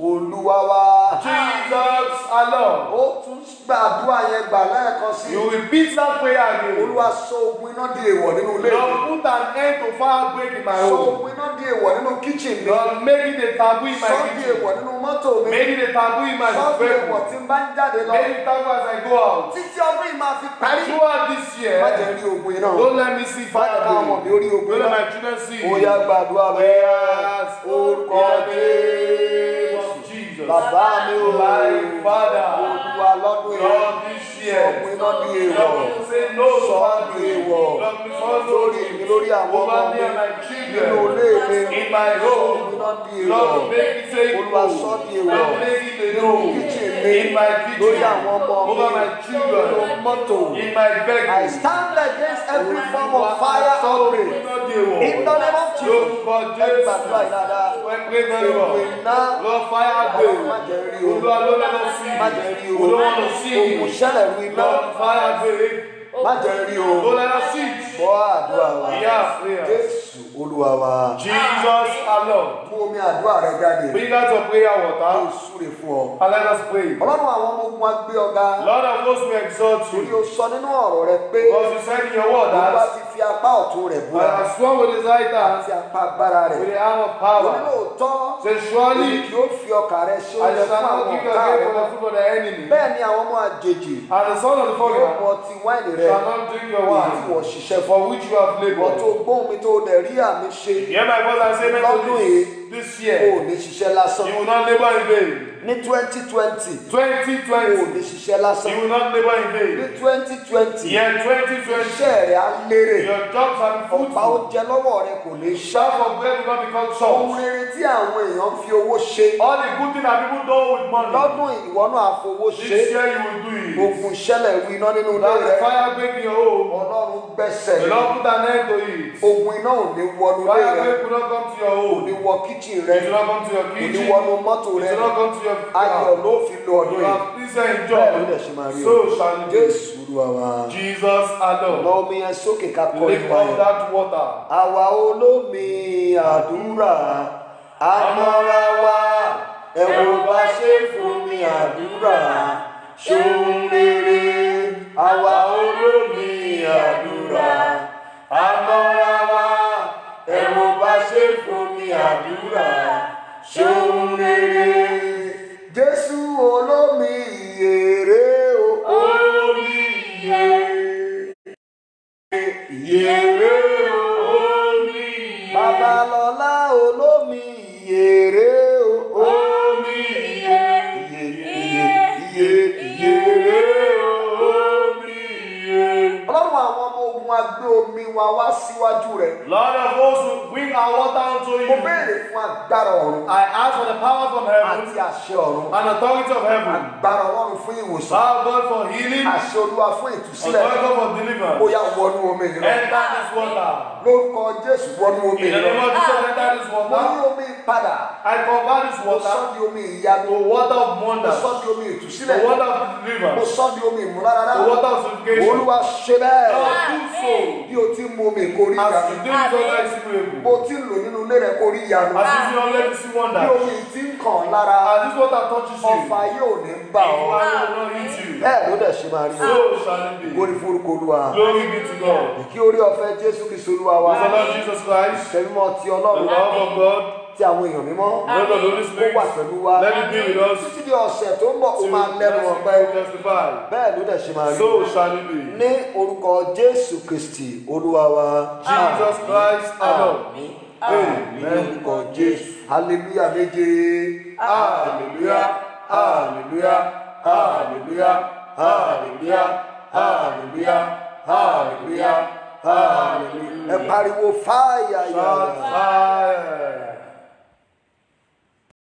Olúwa wa. Jesus our Lord. Ó tún gbàdúrà yẹn gbà lẹ́ẹ̀kan sí. You repeat that prayer again. Olúwa sọ ogun iná di èèwọ̀ nínú ilé mi. Lord, put an end to fire break in my Sọ home. ogun iná di èèwọ̀ nínú kitchen mi. Lord, make it a taboo in my Sọ di kitchen. èèwọ̀ nínú mọ́tò mi. Make it a taboo in my Sọ di èèwọ̀ bedroom. tí n bá ń jáde lọ. Make it a taboo as I go out. Títí ọdún yìí máa fi parí. Throughout this year, Má jẹ́ rí ogun iná. don't let me see fire Má jẹ́ káwọn ọmọ mi ó rí break. ogun Don't let iná. my children see Ó yá gbàdúrà bẹ́ẹ̀. Orúkọ name of Jésù. Jesus. Bàbá mi ò My Father, Olúwa lọ́dún yìí. Lord, this Sọ year, ogun iná di èèwọ̀. Lord, say no to Sọ fire di break. èèwọ̀. Lord, before Lórí mi lórí àwọn ọmọ over mi. me and my Nínú children, ilé mi. in my Sọ ogun home, iná di èèwọ̀. Lord, make it say Olúwa no. sọ di èèwọ̀. Lord, make it a Nínú no. kitchen mi. In my Lórí kitchen, àwọn ọmọ mi. over my Nínú children, mọ́tò. in my I bedroom. stand against every form of fire outbreak. In the name of Jesus. Ẹ gbàdúrà yìí dáadáa. Ogun iná. Lord, fire break. Má jẹ́ rí o. Olúwa ló let us see. Má jẹ́ rí o. We don't want to see. Ogun ṣẹlẹ̀ ru iná. Lord, fire break. Má jẹ́ rí o. Don't let us see. Gbọ́ àdúrà wa. Yeah, prayer. Jésù Olúwa wa. Jesus our Lord. Mú omi àdúrà rẹ jáde. Bring out your prayer water Ó súre fún ọ. and let us pray. Ọlọ́run àwọn ọmọ ogun agbé ọ̀gá. Lord of hosts, we exalt Torí you. o sọ nínú ọ̀rọ̀ rẹ pé Because you said in your word Olúwa that ti fi apá ọ̀tún rẹ̀ I búra. have sworn with his right hand, Àti apá agbára with rẹ̀. the arm of power. Olóòótọ́. Say, Èyí surely kì yóò fi ọkà rẹ ṣe I oúnjẹ shall fún not àwọn give your ọ̀tá gift rẹ. for the food of the enemy. Bẹ́ẹ̀ ni àwọn ọmọ àjèjì And the son of the yóò foreigner mọ ti wáìnì rẹ. shall not drink your Èyí tí wine, wọ́n ṣiṣẹ́ fún. for which you have Ìwọ tó labored. gbóhùn mi tó dẹ̀ rí àmì ṣe. Hear my voice and say, amen to this Kò year. ní ṣiṣẹ́ lásán. You will not labor in vain. Ní 2020 kò 2020, ní ṣiṣẹ́ lásán. you will not labor in Ní vain. 2020 Year 2020, iṣẹ́ rẹ̀ á lérè. your jobs are Ọ̀pá fruitful. oúnjẹ lọ́wọ́ rẹ kò ní ṣá. Shaft of bread will not become Ohun salt. rere tí àwọn èèyàn fi owó ṣe. All the good things that people do with money, Lọ́dún ìwọ náà àfowó this ṣe. year you will do it. Ogun ìṣẹ̀lẹ̀ ru iná nínú ilé That the rẹ. fire break in your home, Ọlọ́run gbẹ́sẹ̀ the lé. Lord put an end to it. Ogun iná ò ní wọnú ilé Fire rẹ. break will not come to your Kò ní home. wọ kíchìn It rẹ. will not come to your Kò ní kitchen. wọnú mọ́tò It rẹ. will not come to your Ayọ̀ car. ló fi lo ọdún You yìí. have peace and Bẹ́ẹ̀ ló dẹ̀ joy. ṣe máa rí o. So shall it be. Jésù Olúwa wa. Jesus our Lọ Lord. omi yẹn sókè ká kọ Lift nípa up yẹn. that water. Àwa olómi àdúrà àmọ́ra wa ẹ̀wọ̀n bá ṣe fún mi àdúrà ṣòun rere. Àwa olómi àdúrà àmọ́ra wa ẹ̀wọ̀n bá ṣe fún mi àdúrà ṣòun rere. Jésù olómi ìyèrè o. Olómi ìyèrè. Ìyèrè o. Babalọ́lá olómi ìyèrè o. Omi ìyèrè o. Ọlọ́run àwọn ọmọ ogun á gbé omi wa wá síwájú rẹ̀. Lord of hosts will bring our water unto Mo you. béèrè fún agbára ọ̀run I ask for the power from heaven àti àṣẹ ọ̀run. and authority of heaven. Agbára Ọlọ́run fún ìwòsàn. Power of God for healing, Àṣẹ Olúwa fún ìtúsílẹ̀. authority of God for deliverance. Bóyá wọnú omi yìí lọ. Enter this water. Lórúkọ Jésù wọnú omi In the yìí name lọ. of Jesus, enter this Mo ní water. omi padà. I convert this Mo sọ water di omi ìyanu. to water of Mo wonders, sọ di omi the ìtúsílẹ̀. water of Mo deliverance, sọ di omi ìmúláradá. the water of sanctification. Olúwa ṣe bẹ́ẹ̀. Lord, do so. Bí o ti ń mu omi ìkórè As ìyanu. you do this water is Bó miracle. o ti ń lò nínú ilé rẹ̀ kórè ìyanu. As you see, let me see Bí wonders. omi ti ń kàn lára. As this water touches you, Ọfà yóò ní bà it ọ́. will not hit you. Bẹ́ẹ̀ ló dẹ̀ ṣe máa rí o. So shall it be. Górí forúkọ Olúwa. Glory be to God. Kí orí ọ̀fẹ́ Jésù Kristi Olúwa wa. Praise the Lord Jesus Christ, Tẹ̀mímọ́ ti the Ọlọ́run love of God, tí àwọn èèyàn mímọ́. the love of the Holy Ó Spirit. wà pẹ̀lú wa. Let it be with us. Títí di ọ̀sẹ̀ tó ń bọ̀ ó máa lẹ́nu ọpẹ́. To testify. Bẹ́ẹ̀ ló dẹ̀ ṣe máa rí. So shall it be. Ní orúkọ Jésù Kristi Olúwa wa. Jesus Christ our Lord. Ní orúkọ Jésù. Hallelujah méje. Hallelujah. Hallelujah. Hallelujah. Hallelujah. Hallelujah. Hallelujah. Hallelujah. Ẹ pariwo fáyà Shout yàrá. fire.